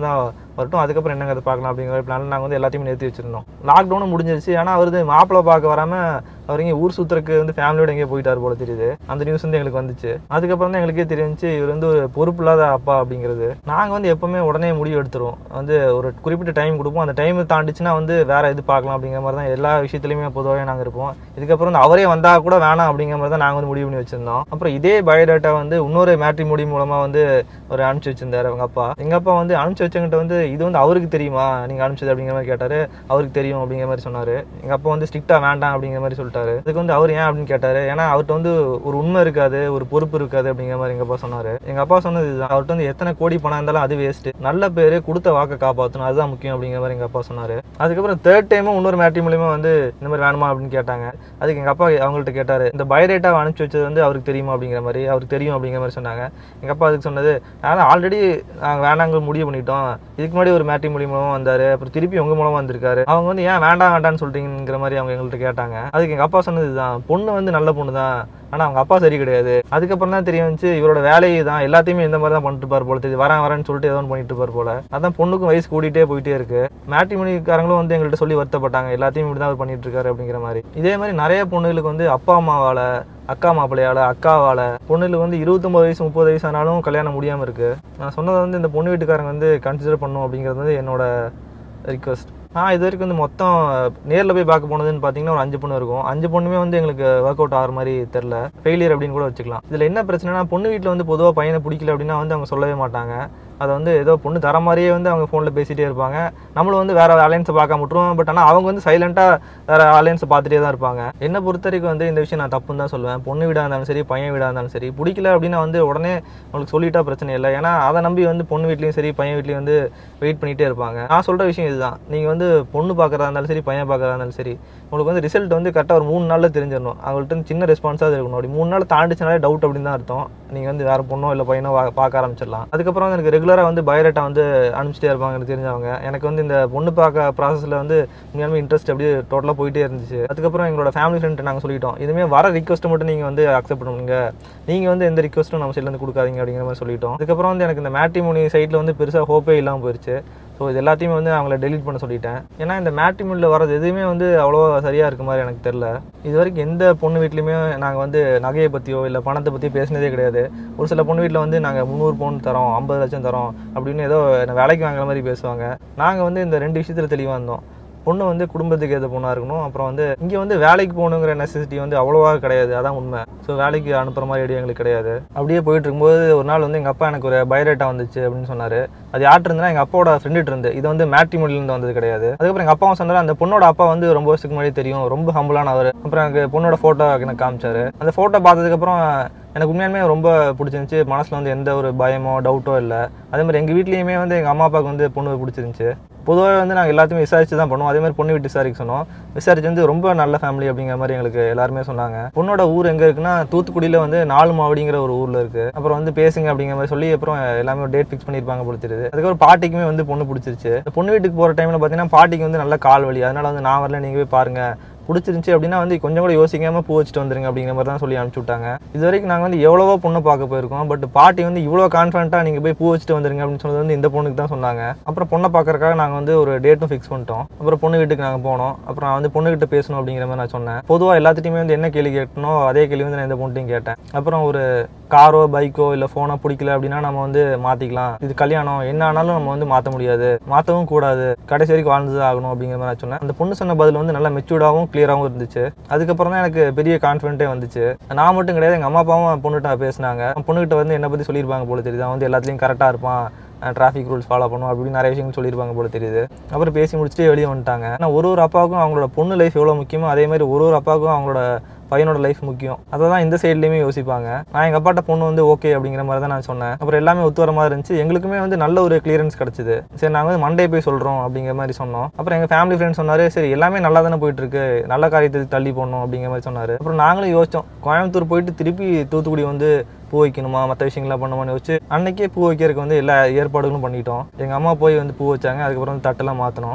வரட்டும், அதுக்கப்புறம் என்னங்க அதை பார்க்கலாம் அப்படிங்கிற பிளான் நாங்கள் வந்து எல்லாத்தையுமே நிறுத்தி வச்சிருந்தோம். லாக்டவுனும் முடிஞ்சிருச்சு. ஆனால் அவரு மாப்பிள்ளை பார்க்க வராமல் அவர் இங்கே ஊர் சுற்றுறதுக்கு வந்து ஃபேமிலியோட எங்கேயோ போயிட்டார் போல தெரியுது. அந்த நியூஸ் வந்து எங்களுக்கு வந்துச்சு. அதுக்கப்புறம் தான் எங்களுக்கே தெரிஞ்சு இவர் வந்து ஒரு பொறுப்பு இல்லாத அப்பா அப்படிங்கிறது. நாங்கள் வந்து எப்பவுமே உடனே முடிவு எடுத்துருவோம். வந்து ஒரு குறிப்பிட்ட டைம் கொடுப்போம். அந்த டைம் தாண்டிச்சுன்னா வந்து வேற இது பார்க்கலாம் அப்படிங்கிற மாதிரி தான் எல்லா விஷயத்துலையுமே பொதுவாக நாங்கள் இருப்போம். இதுக்கப்புறம் வந்து அவரே வந்தால் கூட வேணாம் அப்படிங்கிற மாதிரி தான் நாங்கள் வந்து முடிவு பண்ணி வச்சிருந்தோம். அப்புறம் இதே பயோடேட்டா வந்து இன்னொரு மேட்ரிமோனி மூலமாக வந்து ஒரு அனுப்பிச்சு வச்சிருந்தாரு அவங்க அப்பா. எங்கள் அப்பா வந்து அனுப்பிச்சு வச்சவங்கிட்ட வந்து இது வந்து அவருக்கு தெரியுமா நீங்கள் அனுப்பிச்சது அப்படிங்கிற மாதிரி கேட்டார். அவருக்கு தெரியும் அப்படிங்கிற மாதிரி சொன்னார். எங்கள் அப்பா வந்து ஸ்ட்ரிக்டாக வேண்டாம் அப்படிங்கிற மாதிரி சொல்லிட்டாரு. அதுக்கு வந்து அவர் ஏன் அப்படின்னு கேட்டார். ஏன்னா அவர்கிட்ட வந்து ஒரு உண்மை இருக்காது, ஒரு பொறுப்பு இருக்காது அப்படிங்கிற மாதிரி எங்கள் அப்பா சொன்னார். எங்கள் அப்பா சொன்னது இதுதான், அவர்கிட்ட வந்து எத்தனை கோடி பணம் இருந்தாலும் அது வேஸ்ட், நல்ல பேர் கொடுத்த வாக்கை காப்பாற்றணும், அதுதான் முக்கியம் அப்படிங்கிற மாதிரி எங்கள் அப்பா சொன்னார். அதுக்கப்புறம் தேர்ட் டைமும் இன்னொரு மேட்ரி மூலியமா வந்து இந்த மாதிரி வேணுமா அப்படின்னு கேட்டாங்க. அதுக்கு எங்கள் அப்பா அவங்கள்ட்ட கேட்டார், இந்த பயோடேட்டாவை அனுப்பிச்சு வச்சது வந்து அவருக்கு தெரியுமா அப்படிங்கிற மாதிரி. அவருக்கு தெரியும் அப்படிங்கிற மாதிரி சொன்னாங்க. எங்கள் அப்பா அதுக்கு சொன்னது, அதனால் ஆல்ரெடி நாங்கள் வேணாங்க முடிவு பண்ணிட்டோம். இதுக்கு முன்னாடி ஒரு மேட்ரி மூலியமாக வந்தார், அப்புறம் திருப்பி உங்கள் மூலமாக வந்திருக்காரு. அவங்க வந்து ஏன் வேண்டாம் வேண்டான்னு சொல்றீங்கிற மாதிரி அவங்க எங்கள்கிட்ட கேட்டாங்க. அதுக்கு எங்கள் அப்பா சொன்னது இதுதான், பொண்ணு வந்து நல்ல பொண்ணு தான், ஆனால் அவங்க அப்பா சரி கிடையாது. அதுக்கப்புறம் தான் தெரிய வந்துச்சு இவரோட வேலையை தான் எல்லாத்தையுமே இந்த மாதிரி தான் பண்ணிட்டு இருப்பார் போல தெரியுது. வரேன் வரேன்னு சொல்லிட்டு ஏதோ பண்ணிட்டு இருப்பார் போல. அதான் பொண்ணுக்கும் வயசு கூட்டிகிட்டே போயிட்டே இருக்கு. மேட்ரிமோனிக்காரங்களும் வந்து எங்கள்கிட்ட சொல்லி வருத்தப்பட்டாங்க, எல்லாத்தையும் இப்படி தான் அவர் பண்ணிட்டு இருக்காரு அப்படிங்கிற மாதிரி. இதே மாதிரி நிறைய பொண்ணுகளுக்கு வந்து அப்பா அம்மாவால், அக்கா மாப்பிள்ளையால், அக்காவால் பொண்ணுகளுக்கு வந்து இருபத்தொம்பது வயசு முப்பது வயசு ஆனாலும் கல்யாணம் முடியாமல் இருக்கு. நான் சொன்னதை வந்து இந்த பொண்ணு வீட்டுக்காரங்க வந்து கன்சிடர் பண்ணும் அப்படிங்கிறது வந்து என்னோட ரிக்வஸ்ட். நான் இது வரைக்கும் வந்து மொத்தம் நேரில் போய் பார்க்க போனதுன்னு பார்த்தீங்கன்னா ஒரு அஞ்சு பொண்ணு இருக்கும். அஞ்சு பொண்ணுமே வந்து எங்களுக்கு ஒர்க் அவுட் ஆகிற மாதிரி தெரில, ஃபெயிலியர் அப்படின்னு கூட வச்சுக்கலாம். இதில் என்ன பிரச்சனைனா, பொண்ணு வீட்டில் வந்து பொதுவாக பையனை பிடிக்கல அப்படின்னா வந்து அவங்க சொல்லவே மாட்டாங்க. அதை வந்து ஏதோ பொண்ணு தர மாதிரியே வந்து அவங்க ஃபோனில் பேசிகிட்டே இருப்பாங்க. நம்மளும் வந்து வேறு அலையன்ஸை பார்க்க விட்டுருவோம். பட் ஆனால் அவங்க வந்து சைலண்ட்டாக வேறு அலையன்ஸை பார்த்துட்டே தான் இருப்பாங்க. என்னை பொறுத்த வரைக்கும் வந்து இந்த விஷயம் நான் தப்புன்னு தான் சொல்லுவேன். பொண்ணு வீடாக இருந்தாலும் சரி, பையன் வீடாக இருந்தாலும் சரி, பிடிக்கல அப்படின்னா வந்து உடனே உங்களுக்கு சொல்லிட்டா பிரச்சனை இல்லை. ஏன்னா அதை நம்பி வந்து பொண்ணு வீட்லேயும் சரி, பையன் வீட்லேயும் வந்து வெயிட் பண்ணிகிட்டே இருப்பாங்க. நான் சொல்கிற விஷயம் இதுதான், நீங்கள் வந்து பொண்ணு பார்க்குறதா இருந்தாலும் சரி, பையன் பார்க்குறதா இருந்தாலும் சரி, உங்களுக்கு வந்து ரிசல்ட் வந்து கரெக்டாக ஒரு மூணு நாளில் தெரிஞ்சிடணும். அவங்கள்ட்ட சின்ன ரெஸ்பான்ஸாக இருக்கணும். அப்படி மூணு நாள் தாண்டிச்சுனாலே டவுட் அப்படின்னு தான் அர்த்தம். நீங்கள் வந்து வேறு பொண்ணோ இல்லை பையனோ பார்க்க ஆரம்பிச்சிடலாம். அதுக்கப்புறம் வந்து எனக்கு ரெகுலராக வந்து பயோடேட்டா வந்து அனுப்பிச்சிட்டே இருப்பாங்க எனக்கு தெரிஞ்சவங்க. எனக்கு வந்து இந்த பொண்ணு பார்க்க ப்ராசஸில் வந்து உண்மையாலுமே இன்ட்ரெஸ்ட் அப்படியே டோட்டலாக போயிட்டே இருந்துச்சு. அதுக்கப்புறம் எங்களோட ஃபேமிலி ஃப்ரெண்ட் நாங்கள் சொல்லிட்டோம், இதுமாதிரி வர ரிக்வஸ்ட்டை மட்டும் நீங்கள் வந்து அக்செப்ட் பண்ணுவீங்க, நீங்கள் வந்து எந்த ரிக்வஸ்ட்டும் நம்ம சைட்லேருந்து கொடுக்காதீங்க அப்படிங்கிற மாதிரி சொல்லிட்டோம். அதுக்கப்புறம் வந்து எனக்கு இந்த மேட்ரிமோனி சைட்டில் வந்து பெருசாக ஹோப்பே இல்லாமல் போயிடுச்சு. ஸோ இது எல்லாத்தையுமே வந்து அவங்கள டெலிட் பண்ண சொல்லிட்டேன். ஏன்னா இந்த மேட்ரிமோனியில் வரது எதுவுமே வந்து அவ்வளோ சரியாக இருக்க மாதிரி எனக்கு தெரில. இது வரைக்கும் எந்த பொண்ணு வீட்லையுமே நாங்கள் வந்து நகையை பற்றியோ இல்லை பணத்தை பற்றியோ பேசினதே கிடையாது. ஒரு சில பொண்ணு வீட்டில் வந்து நாங்கள் முந்நூறு பவுன் தரோம், ஐம்பது லட்சம் தரோம் அப்படின்னு ஏதோ வேலைக்கு வாங்குற மாதிரி பேசுவாங்க. நாங்கள் வந்து இந்த ரெண்டு விஷயத்தில் தெளிவாக இருந்தோம். பொண்ணு வந்து குடும்பத்துக்கு ஏற்ற பொண்ணாக இருக்கணும். அப்புறம் வந்து இங்கே வந்து வேலைக்கு போகணுங்கிற நெசசிட்டி வந்து அவ்வளோவா கிடையாது, அதான் உண்மை. ஸோ வேலைக்கு அனுப்புகிற மாதிரி ஐடியா எங்களுக்கு கிடையாது. அப்படியே போயிட்டு இருக்கும்போது ஒரு நாள் வந்து எங்கள் அப்பா எனக்கு ஒரு பயோடேட்டா வந்துச்சு அப்படின்னு சொன்னார். அது யார்ட்டு இருந்துன்னா எங்கள் அப்பாவோட ஃப்ரெண்டுட்டு இருந்து. இது வந்து மேட்ரிமோனிலேருந்து வந்தது கிடையாது. அதுக்கப்புறம் எங்கள் அப்பாவும் சொன்னார், அந்த பொண்ணோட அப்பா வந்து ரொம்ப வருஷத்துக்கு முன்னாடி தெரியும், ரொம்ப ஹம்பிளானவர். அப்புறம் எனக்கு பொண்ணோட ஃபோட்டோ எனக்கு காமிச்சார். அந்த ஃபோட்டோ பார்த்ததுக்கப்புறம் எனக்கு உண்மையாலுமே ரொம்ப பிடிச்சிருந்துச்சி. மனசில் வந்து எந்த ஒரு பயமோ டவுட்டோ இல்லை. அதே மாதிரி எங்கள் வீட்லேயுமே வந்து எங்கள் அம்மா அப்பாவுக்கு வந்து பொண்ணு பிடிச்சிருந்துச்சி. பொதுவாக வந்து நாங்கள் எல்லாத்தையுமே விசாரிச்சு தான் பண்ணுவோம். அதே மாதிரி பொண்ணு வீட்டு விசாரிக்க சொன்னோம். விசாரிச்சு வந்து ரொம்ப நல்ல ஃபேமிலி அப்படிங்கிற மாதிரி எங்களுக்கு எல்லாருமே சொன்னாங்க. பொண்ணோட ஊர் எங்கே இருக்குன்னா தூத்துக்குடியில் வந்து நலumavadiங்கிற ஒரு ஊரில் இருக்குது. அப்புறம் வந்து பேசுங்க அப்படிங்கிற மாதிரி சொல்லி அப்புறம் எல்லாமே ஒரு டேட் ஃபிக்ஸ் பண்ணியிருப்பாங்க பிடிச்சிருது. அதுக்கப்புறம் பாட்டிக்குமே வந்து பொண்ணு பிடிச்சிருச்சு. பொண்ணு வீட்டுக்கு போகிற டைமில் பார்த்தீங்கன்னா பாட்டிக்கு வந்து நல்ல கால் வலி. அதனால் வந்து நான் வரல, நீங்கள் போய் பாருங்கள், பிடிச்சிருந்துச்சி அப்படின்னா வந்து கொஞ்சம் கூட யோசிக்காமல் பூ வச்சுட்டு வந்துருங்க அப்படிங்கிற மாதிரி தான் சொல்லி அனுப்பிச்சு விட்டாங்க. இது வரைக்கும் நாங்கள் வந்து எவ்வளவோ பொண்ணு பார்க்க போயிருக்கோம். பட் பாட்டி வந்து இவ்வளோ கான்ஃபிடென்ட்டாக நீங்கள் போய் பூ வச்சுட்டு வந்துருங்க அப்படின்னு சொன்னது வந்து இந்த பொண்ணுக்கு தான் சொன்னாங்க. அப்புறம் பொண்ணை பார்க்கறக்காக நாங்கள் வந்து ஒரு டேட்டும் ஃபிக்ஸ் பண்ணிட்டோம். அப்புறம் பொண்ணு வீட்டுக்கு நாங்கள் போனோம். அப்புறம் நான் வந்து பொண்ணுகிட்ட பேசணும் அப்படிங்கிற மாதிரி நான் சொன்னேன். பொதுவாக எல்லாத்துட்டையுமே வந்து என்ன கேள்வி கேட்டனோ அதே கேள்வி வந்து நான் இந்த பொண்ணுட்டையும் கேட்டேன். அப்புறம் ஒரு காரோ பைக்கோ இல்லை ஃபோனோ பிடிக்கல அப்படின்னா நம்ம வந்து மாற்றிக்கலாம், இது கல்யாணம் என்ன ஆனாலும் நம்ம வந்து மாற்ற முடியாது, மாற்றவும் கூடாது, கடைசி வரைக்கும் வாழ்ந்து ஆகணும் அப்படிங்கிற மாதிரி நான் சொன்னேன். அந்த பொண்ணு சொன்ன பதில் வந்து நல்லா மெச்சூர்டாகவும் கிளியராகவும் இருந்துச்சு. அதுக்கப்புறம் தான் எனக்கு பெரிய கான்ஃபிடென்ட்டே வந்துச்சு. நான் மட்டும் கிடையாது, எங்கள் அம்மா அப்பாவும் பொண்ணுகிட்ட பேசினாங்க. பொண்ணுகிட்ட வந்து என்னை பற்றி சொல்லியிருப்பாங்க போல தெரியுது, அவன் வந்து எல்லாத்துலேயும் கரெக்டாக இருப்பான், டிராஃபிக் ரூல்ஸ் ஃபாலோ பண்ணும் அப்படின்னு நிறைய விஷயங்கள் சொல்லியிருப்பாங்க போல தெரியுது. அப்புறம் பேசி முடிச்சுட்டு வெளியே வந்துட்டாங்க. ஆனால் ஒரு ஒரு அப்பாவுக்கும் அவங்களோட பொண்ணு லைஃப் எவ்வளோ முக்கியமோ அதே மாதிரி ஒரு ஒரு அப்பாவுக்கும் அவங்களோட பையனோட லைஃப் முக்கியம். அதை தான் இந்த சைட்லேயுமே யோசிப்பாங்க. நான் எங்கள் அப்பாட்ட பொண்ணு வந்து ஓகே அப்படிங்கிற மாதிரி தான் நான் சொன்னேன். அப்புறம் எல்லாமே ஒத்து வர மாதிரி இருந்துச்சு. எங்களுக்குமே வந்து நல்ல ஒரு கிளியரன்ஸ் கிடச்சிது. சரி நாங்கள் வந்து மண்டே போய் சொல்கிறோம் அப்படிங்கிற மாதிரி சொன்னோம். அப்புறம் எங்கள் ஃபேமிலி ஃப்ரெண்ட் சொன்னார், சரி எல்லாமே நல்லா தானே போயிட்டு இருக்கு, நல்ல காரியத்துக்கு தள்ளி போடணும் அப்படிங்கிற மாதிரி சொன்னார். அப்புறம் நாங்களும் யோசித்தோம், கோயம்புத்தூர் போயிட்டு திருப்பி தூத்துக்குடி வந்து பூ வைக்கணுமா மற்ற விஷயங்கள்லாம் பண்ணுமான்னு வச்சு அன்னைக்கே பூ வைக்கிறதுக்கு வந்து எல்லா ஏற்பாடுகளும் பண்ணிட்டோம். எங்கள் அம்மா போய் வந்து பூ வச்சாங்க. அதுக்கப்புறம் வந்து தட்டெல்லாம் மாற்றினோம்.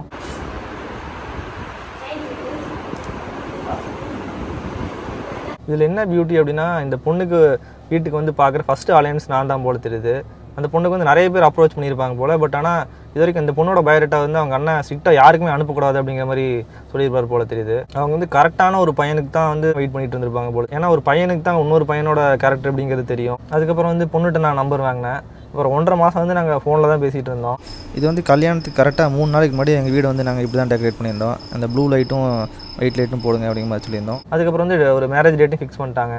இதில் என்ன பியூட்டி அப்படின்னா, இந்த பொண்ணுக்கு வீட்டுக்கு வந்து பார்க்குற ஃபஸ்ட்டு அலையன்ஸ் நான் தான் போல தெரியுது. அந்த பொண்ணுக்கு வந்து நிறைய பேர் அப்ரோச் பண்ணியிருப்பாங்க போல். பட் ஆனால் இது வரைக்கும் இந்த பொண்ணோட பயோடேட்டா வந்து அவங்க அண்ணன் ஸ்ட்ரிக்டாக யாருக்குமே அனுப்பக்கூடாது அப்படிங்கிற மாதிரி சொல்லியிருப்பார் போல தெரியுது. அவங்க வந்து கரெக்டான ஒரு பையனுக்கு தான் வந்து வெயிட் பண்ணிட்டு இருந்திருப்பாங்க போல். ஏன்னா ஒரு பையனுக்கு தான் இன்னொரு பையனோட கேரக்டர் அப்படிங்கிறது தெரியும். அதுக்கப்புறம் வந்து பொண்ணுகிட்ட நான் நம்பர் வாங்கினேன். அப்புறம் ஒன்றரை மாதம் வந்து நாங்கள் ஃபோனில் தான் பேசிகிட்டு இருந்தோம். இது வந்து கல்யாணத்துக்கு கரெக்டாக மூணு நாளைக்கு முன்னாடி எங்கள் வீடு வந்து நாங்கள் இப்படி தான் டெக்கரேட் பண்ணியிருந்தோம். அந்த ப்ளூ லைட்டும் ஒயிட் லைட்டும் போடுங்க அப்படிங்கிற மாதிரி சொல்லியிருந்தோம். அதுக்கப்புறம் வந்து ஒரு மேரேஜ் டேட்டும் ஃபிக்ஸ் பண்ணிட்டாங்க.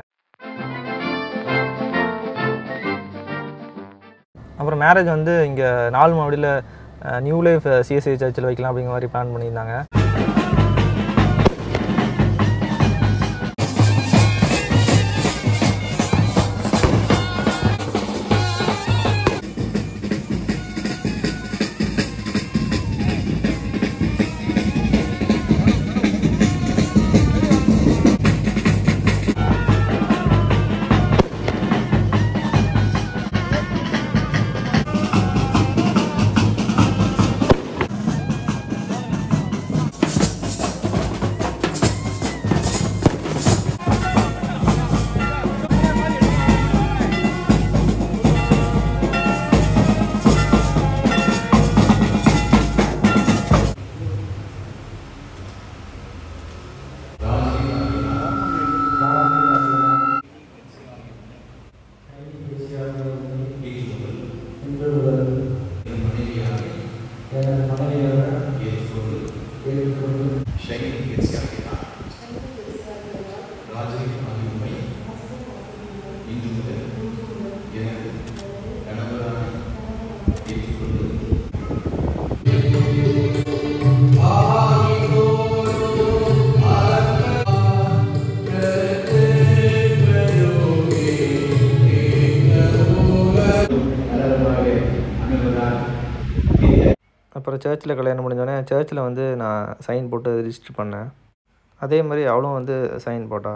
அப்புறம் மேரேஜ் வந்து இங்கே நாலுமாவடியில் நியூ லைஃப் சிஎஸ்ஐ சர்ச்சில் வைக்கலாம் அப்படிங்கிற மாதிரி பிளான் பண்ணியிருந்தாங்க. அப்புறம் சர்ச்சில் கல்யாணம் முடிஞ்சோடனே சர்ச்சில் வந்து நான் சைன் போட்டு ரிஜிஸ்டர் பண்ணேன். அதே மாதிரி அவளும் வந்து சைன் போட்டா.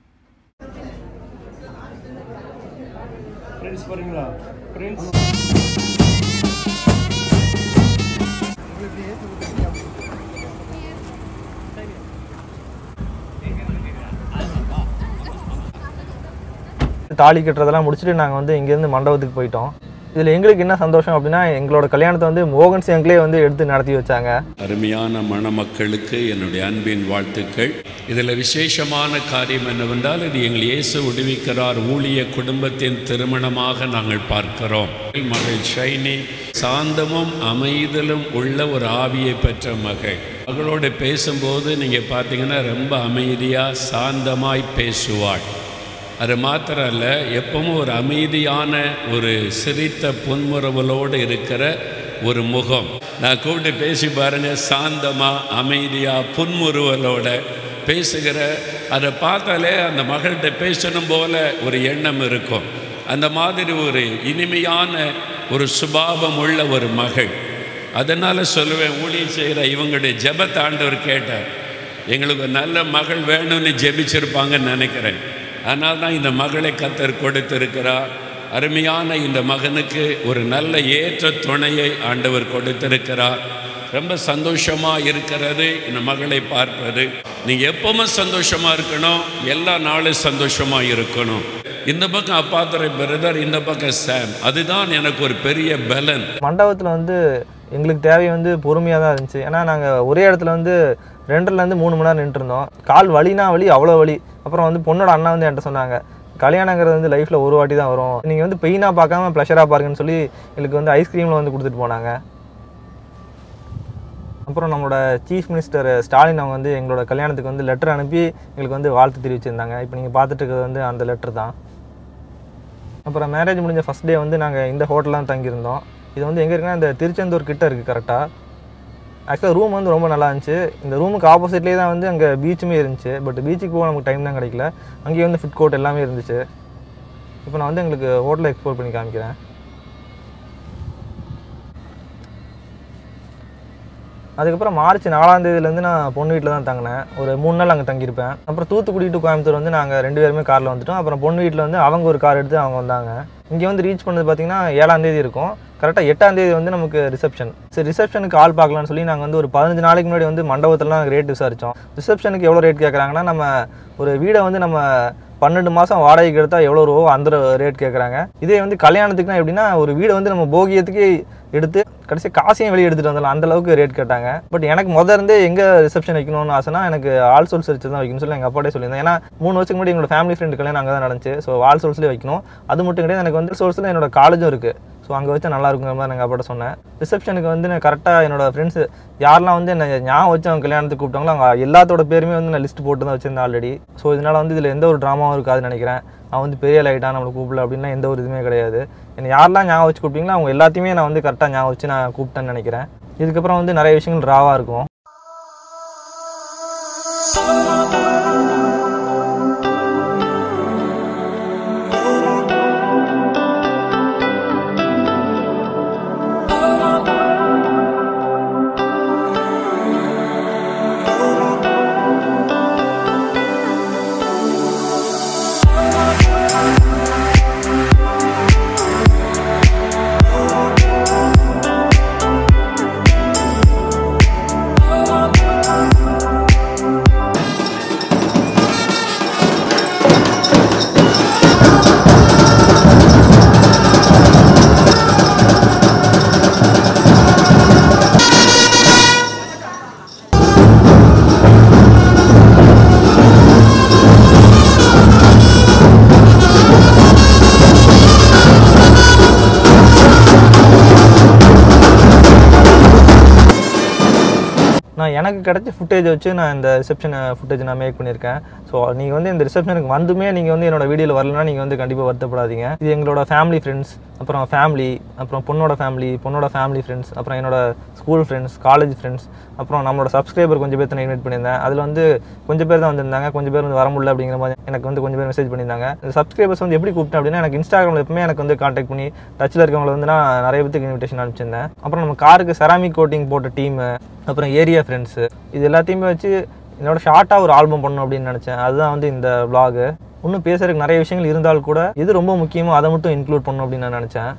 தாலி கட்டுறதெல்லாம் முடிச்சுட்டு நாங்கள் வந்து இங்கேருந்து மண்டபத்துக்கு போயிட்டோம். இதில் எங்களுக்கு என்ன சந்தோஷம் அப்படின்னா எங்களோட கல்யாணத்தை வந்து மோகன் சிங்லே வந்து எடுத்து நடத்தி வச்சாங்க. அருமையான மணமக்களுக்கு என்னுடைய அன்பின் வாழ்த்துக்கள். இதில் விசேஷமான காரியம் என்னவென்றால் இது எங்கள் இயேசு விடுவிக்கிறார் ஊழிய குடும்பத்தின் திருமணமாக நாங்கள் பார்க்கிறோம். மகள் ஷைனி சாந்தமும் அமைதலும் உள்ள ஒரு ஆவியை பெற்ற மகள். மகளோடு பேசும்போது நீங்கள் பார்த்தீங்கன்னா ரொம்ப அமைதியாக சாந்தமாய் பேசுவாள். அது மாத்திரம் அல்ல, எப்பவும் ஒரு அமைதியான ஒரு சிரித்த புன்முறுவலோடு இருக்கிற ஒரு முகம். நான் கூப்பிட்டு பேசி பாருங்க, சாந்தமாக அமைதியாக புன்முறுவலோட பேசுகிற அதை பார்த்தாலே அந்த மகள்கிட்ட பேசணும் போல ஒரு எண்ணம் இருக்கும். அந்த மாதிரி ஒரு இனிமையான ஒரு சுபாவம் உள்ள ஒரு மகள். அதனால் சொல்லுவேன், ஊழியம் செய்கிற இவங்களுடைய ஜெபத்தை ஆண்டவர் கேட்டார். எங்களுக்கு நல்ல மகள் வேணும்னு ஜெபிச்சிருப்பாங்கன்னு நினைக்கிறேன். அதனால் தான் இந்த மகளை கர்த்தர் கொடுத்திருக்கிறார். அருமையான இந்த மகனுக்கு ஒரு நல்ல ஏற்ற துணையை ஆண்டவர் கொடுத்திருக்கிறார். ரொம்ப சந்தோஷமாக இருக்கிறது இந்த மகளை பார்ப்பது. நீங்கள் எப்பவுமே சந்தோஷமாக இருக்கணும், எல்லா நாளும் சந்தோஷமாக இருக்கணும். இந்த பக்கம் அப்பாத்துறை பிரதர், இந்த பக்கம் சாம், அதுதான் எனக்கு ஒரு பெரிய பலன். மண்டபத்தில் வந்து எங்களுக்கு தேவை வந்து பொறுமையாக தான் இருந்துச்சு. ஏன்னா நாங்கள் ஒரே இடத்துல வந்து ரெண்டுலேருந்து மூணு மணி நேரம் நின்றுருந்தோம். கால் வலினா வலி, அவ்வளோ வலி. அப்புறம் வந்து பொண்ணோட அண்ணா வந்து என்கிட்ட சொன்னாங்க, கல்யாணங்கிறது வந்து லைஃப்பில் ஒரு வாட்டி தான் வரும், நீங்கள் வந்து பெயினாக பார்க்காம ப்ளஷராக பாருங்கன்னு சொல்லி எங்களுக்கு வந்து ஐஸ்கிரீமில் வந்து கொடுத்துட்டு போனாங்க. அப்புறம் நம்மளோட சீஃப் மினிஸ்டர் ஸ்டாலின் அவங்க வந்து எங்களோட கல்யாணத்துக்கு வந்து லெட்டர் அனுப்பி எங்களுக்கு வந்து வாழ்த்து தெரிவிச்சிருந்தாங்க. இப்போ நீங்கள் பார்த்துட்டு இருக்கிறது வந்து அந்த லெட்டர் தான். அப்புறம் மேரேஜ் முடிஞ்ச ஃபஸ்ட் டே வந்து நாங்கள் இந்த ஹோட்டலில் தான் தங்கியிருந்தோம். இது வந்து எங்கே இருக்குன்னா இந்த திருச்செந்தூர் கிட்டே இருக்குது கரெக்டாக. ஆக்சுவலாக ரூம் வந்து ரொம்ப நல்லா இருந்துச்சு. இந்த ரூமுக்கு ஆப்போசிட்லேயே தான் வந்து அங்கே பீச்சுமே இருந்துச்சு. பட் பீச்சுக்கு போக நமக்கு டைம் தான் கிடைக்கல. அங்கேயே வந்து ஃபுட் கோர்ட் எல்லாமே இருந்துச்சு. இப்போ நான் வந்து எங்களுக்கு ஹோட்டலை எக்ஸ்ப்ளோர் பண்ணி காமிக்கிறேன். அதுக்கப்புறம் மார்ச் நாலாம் தேதியிலேருந்து நான் பொண்ணு வீட்டில் தான் தங்கினேன். ஒரு மூணு நாள் அங்கே தங்கியிருப்பேன். அப்புறம் தூத்துக்குடி டு கோயம்புத்தூர் வந்து நாங்கள் ரெண்டு பேருமே காரில் வந்துட்டோம். அப்புறம் பொண்ணு வீட்டில் வந்து அவங்க ஒரு கார் எடுத்து அவங்க வந்தாங்க. இங்கே வந்து ரீச் பண்ணது பார்த்திங்கன்னா ஏழாம் தேதி இருக்கும். கரெக்டாக எட்டாம் தேதி வந்து நமக்கு ரிசப்ஷன். சரி, ரிசப்ஷனுக்கு ஆள் பார்க்கலான்னு சொல்லி நாங்கள் வந்து ஒரு பதினஞ்சு நாளைக்கு முன்னாடி வந்து மண்டபத்திலாம் ரேட் விசாரித்தோம். ரிசப்ஷனுக்கு எவ்வளோ ரேட் கேட்குறாங்கன்னா, நம்ம ஒரு வீடை வந்து நம்ம பன்னெண்டு மாதம் வாடகைக்கு எடுத்தால் எவ்வளோ ரூபோ அந்த ரேட் கேட்குறாங்க. இதே வந்து கல்யாணத்துக்குனா எப்படின்னா ஒரு வீடு வந்து நம்ம போகியத்துக்கு எடுத்து கடைசி காசையும் வெளியே எடுத்துகிட்டு வந்துடலாம் அந்த அளவுக்கு ரேட் கேட்டாங்க. பட் எனக்கு முதல் இருந்தே எங்கே ரிசப்ஷன் வைக்கணும்னு ஆசைனா எனக்கு ஆல் சோல்ஸ் வச்சு தான் வைக்கணும்னு சொல்லி எங்கள் அப்பாட்டே சொல்லியிருந்தேன். ஏன்னா மூணு வருஷத்துக்கு முன்னாடி எங்களோட ஃபேமிலி ஃப்ரெண்டு கல்யாணம் அங்கே தான் நடந்துச்சு. ஸோ ஆல் சோல்ஸ்லேயே வைக்கணும். அது மட்டும் கிடையாது, எனக்கு வந்து சோல்ஸில் என்னோட காலேஜும் இருக்குது. ஸோ அங்கே வச்சா நல்லா இருக்குங்கிற மாதிரி எங்கள் அப்பாட்ட சொன்னேன். ரிசப்ஷனுக்கு வந்து நான் கரெக்டாக என்னோட ஃப்ரெண்ட்ஸ் யாரெல்லாம் வந்து என்ன ஞாபகம் வச்சு அவங்க கல்யாணத்துக்கு கூப்பிட்டாங்களோ அவங்க எல்லாத்தோட பேருமே வந்து நான் லிஸ்ட் போட்டு தான் வச்சிருந்தேன் ஆல்ரெடி. ஸோ இதனால் வந்து இதில் எந்த ஒரு ட்ராமாவும் இருக்காதுன்னு நினைக்கிறேன். அவன் வந்து பெரிய லைட்டாக நம்மளை கூப்பிடல அப்படின்னா எந்த ஒரு இதுவுமே கிடையாது. என்னை யாரெல்லாம் ஞாபகம் வச்சு கூப்பிட்டீங்களோ அவங்க எல்லாத்தையுமே நான் வந்து கரெக்டாக ஞாபகம் வச்சு நான் கூப்பிட்டேன்னு நினைக்கிறேன். இதுக்கப்புறம் வந்து நிறைய விஷயங்கள் ராவாக இருக்கும். நான் எனக்கு கிடைச்ச ஃபுட்டேஜை வச்சு நான் இந்த ரிசப்ஷன் ஃபுட்டேஜ் நான் மேக் பண்ணியிருக்கேன். ஸோ நீங்கள் வந்து இந்த ரிசப்ஷனுக்கு வந்துமே நீங்கள் வந்து என்னோட வீடியோவில் வரலன்னா நீங்கள் வந்து கண்டிப்பாக வருத்தப்படாதீங்க. இது எங்களோட ஃபேமிலி ஃப்ரெண்ட்ஸ், அப்புறம் ஃபேமிலி, அப்புறம் பொண்ணோட ஃபேமிலி, பொண்ணோட ஃபேமிலி ஃப்ரெண்ட்ஸ், அப்புறம் என்னோட ஸ்கூல் ஃப்ரெண்ட்ஸ், காலேஜ் ஃப்ரெண்ட்ஸ், அப்புறம் நம்மளோட சப்ஸ்கிரைபர் கொஞ்சம் பேர் நான் இன்வைட் பண்ணியிருந்தேன். அதில் வந்து கொஞ்சம் பேர் தான் வந்திருந்தாங்க, கொஞ்சம் பேர் வந்து வர முடியல அப்படிங்கிற மாதிரி எனக்கு வந்து கொஞ்சம் பேர் மெசேஜ் பண்ணியிருந்தாங்க. இந்த சப்ஸ்கிரைபர்ஸ் வந்து எப்படி கூப்பிட்டேன் அப்படின்னா எனக்கு இன்ஸ்டாகிராமில் எப்பவுமே எனக்கு வந்து கான்டாக்ட் பண்ணி டச்சில் இருக்கவங்களை வந்து நான் நிறைய பேருக்கு இன்விடேஷன் அனுப்பிச்சிருந்தேன். அப்புறம் நம்ம காருக்கு செராமிக் கோட்டிங் போட்ட டீமு, அப்புறம் ஏரியா ஃப்ரெண்ட்ஸு, இது எல்லாத்தையுமே வச்சு என்னோட ஷார்ட்டாக ஒரு ஆல்பம் பண்ணணும் அப்படின்னு நினச்சேன். அதுதான் வந்து இந்த விளாகு. இன்னும் பேசுறதுக்கு நிறைய விஷயங்கள் இருந்தால் கூட இது ரொம்ப முக்கியமோ அதை மட்டும் இன்க்ளூட் பண்ணணும் அப்படின்னு நான் நினச்சேன்.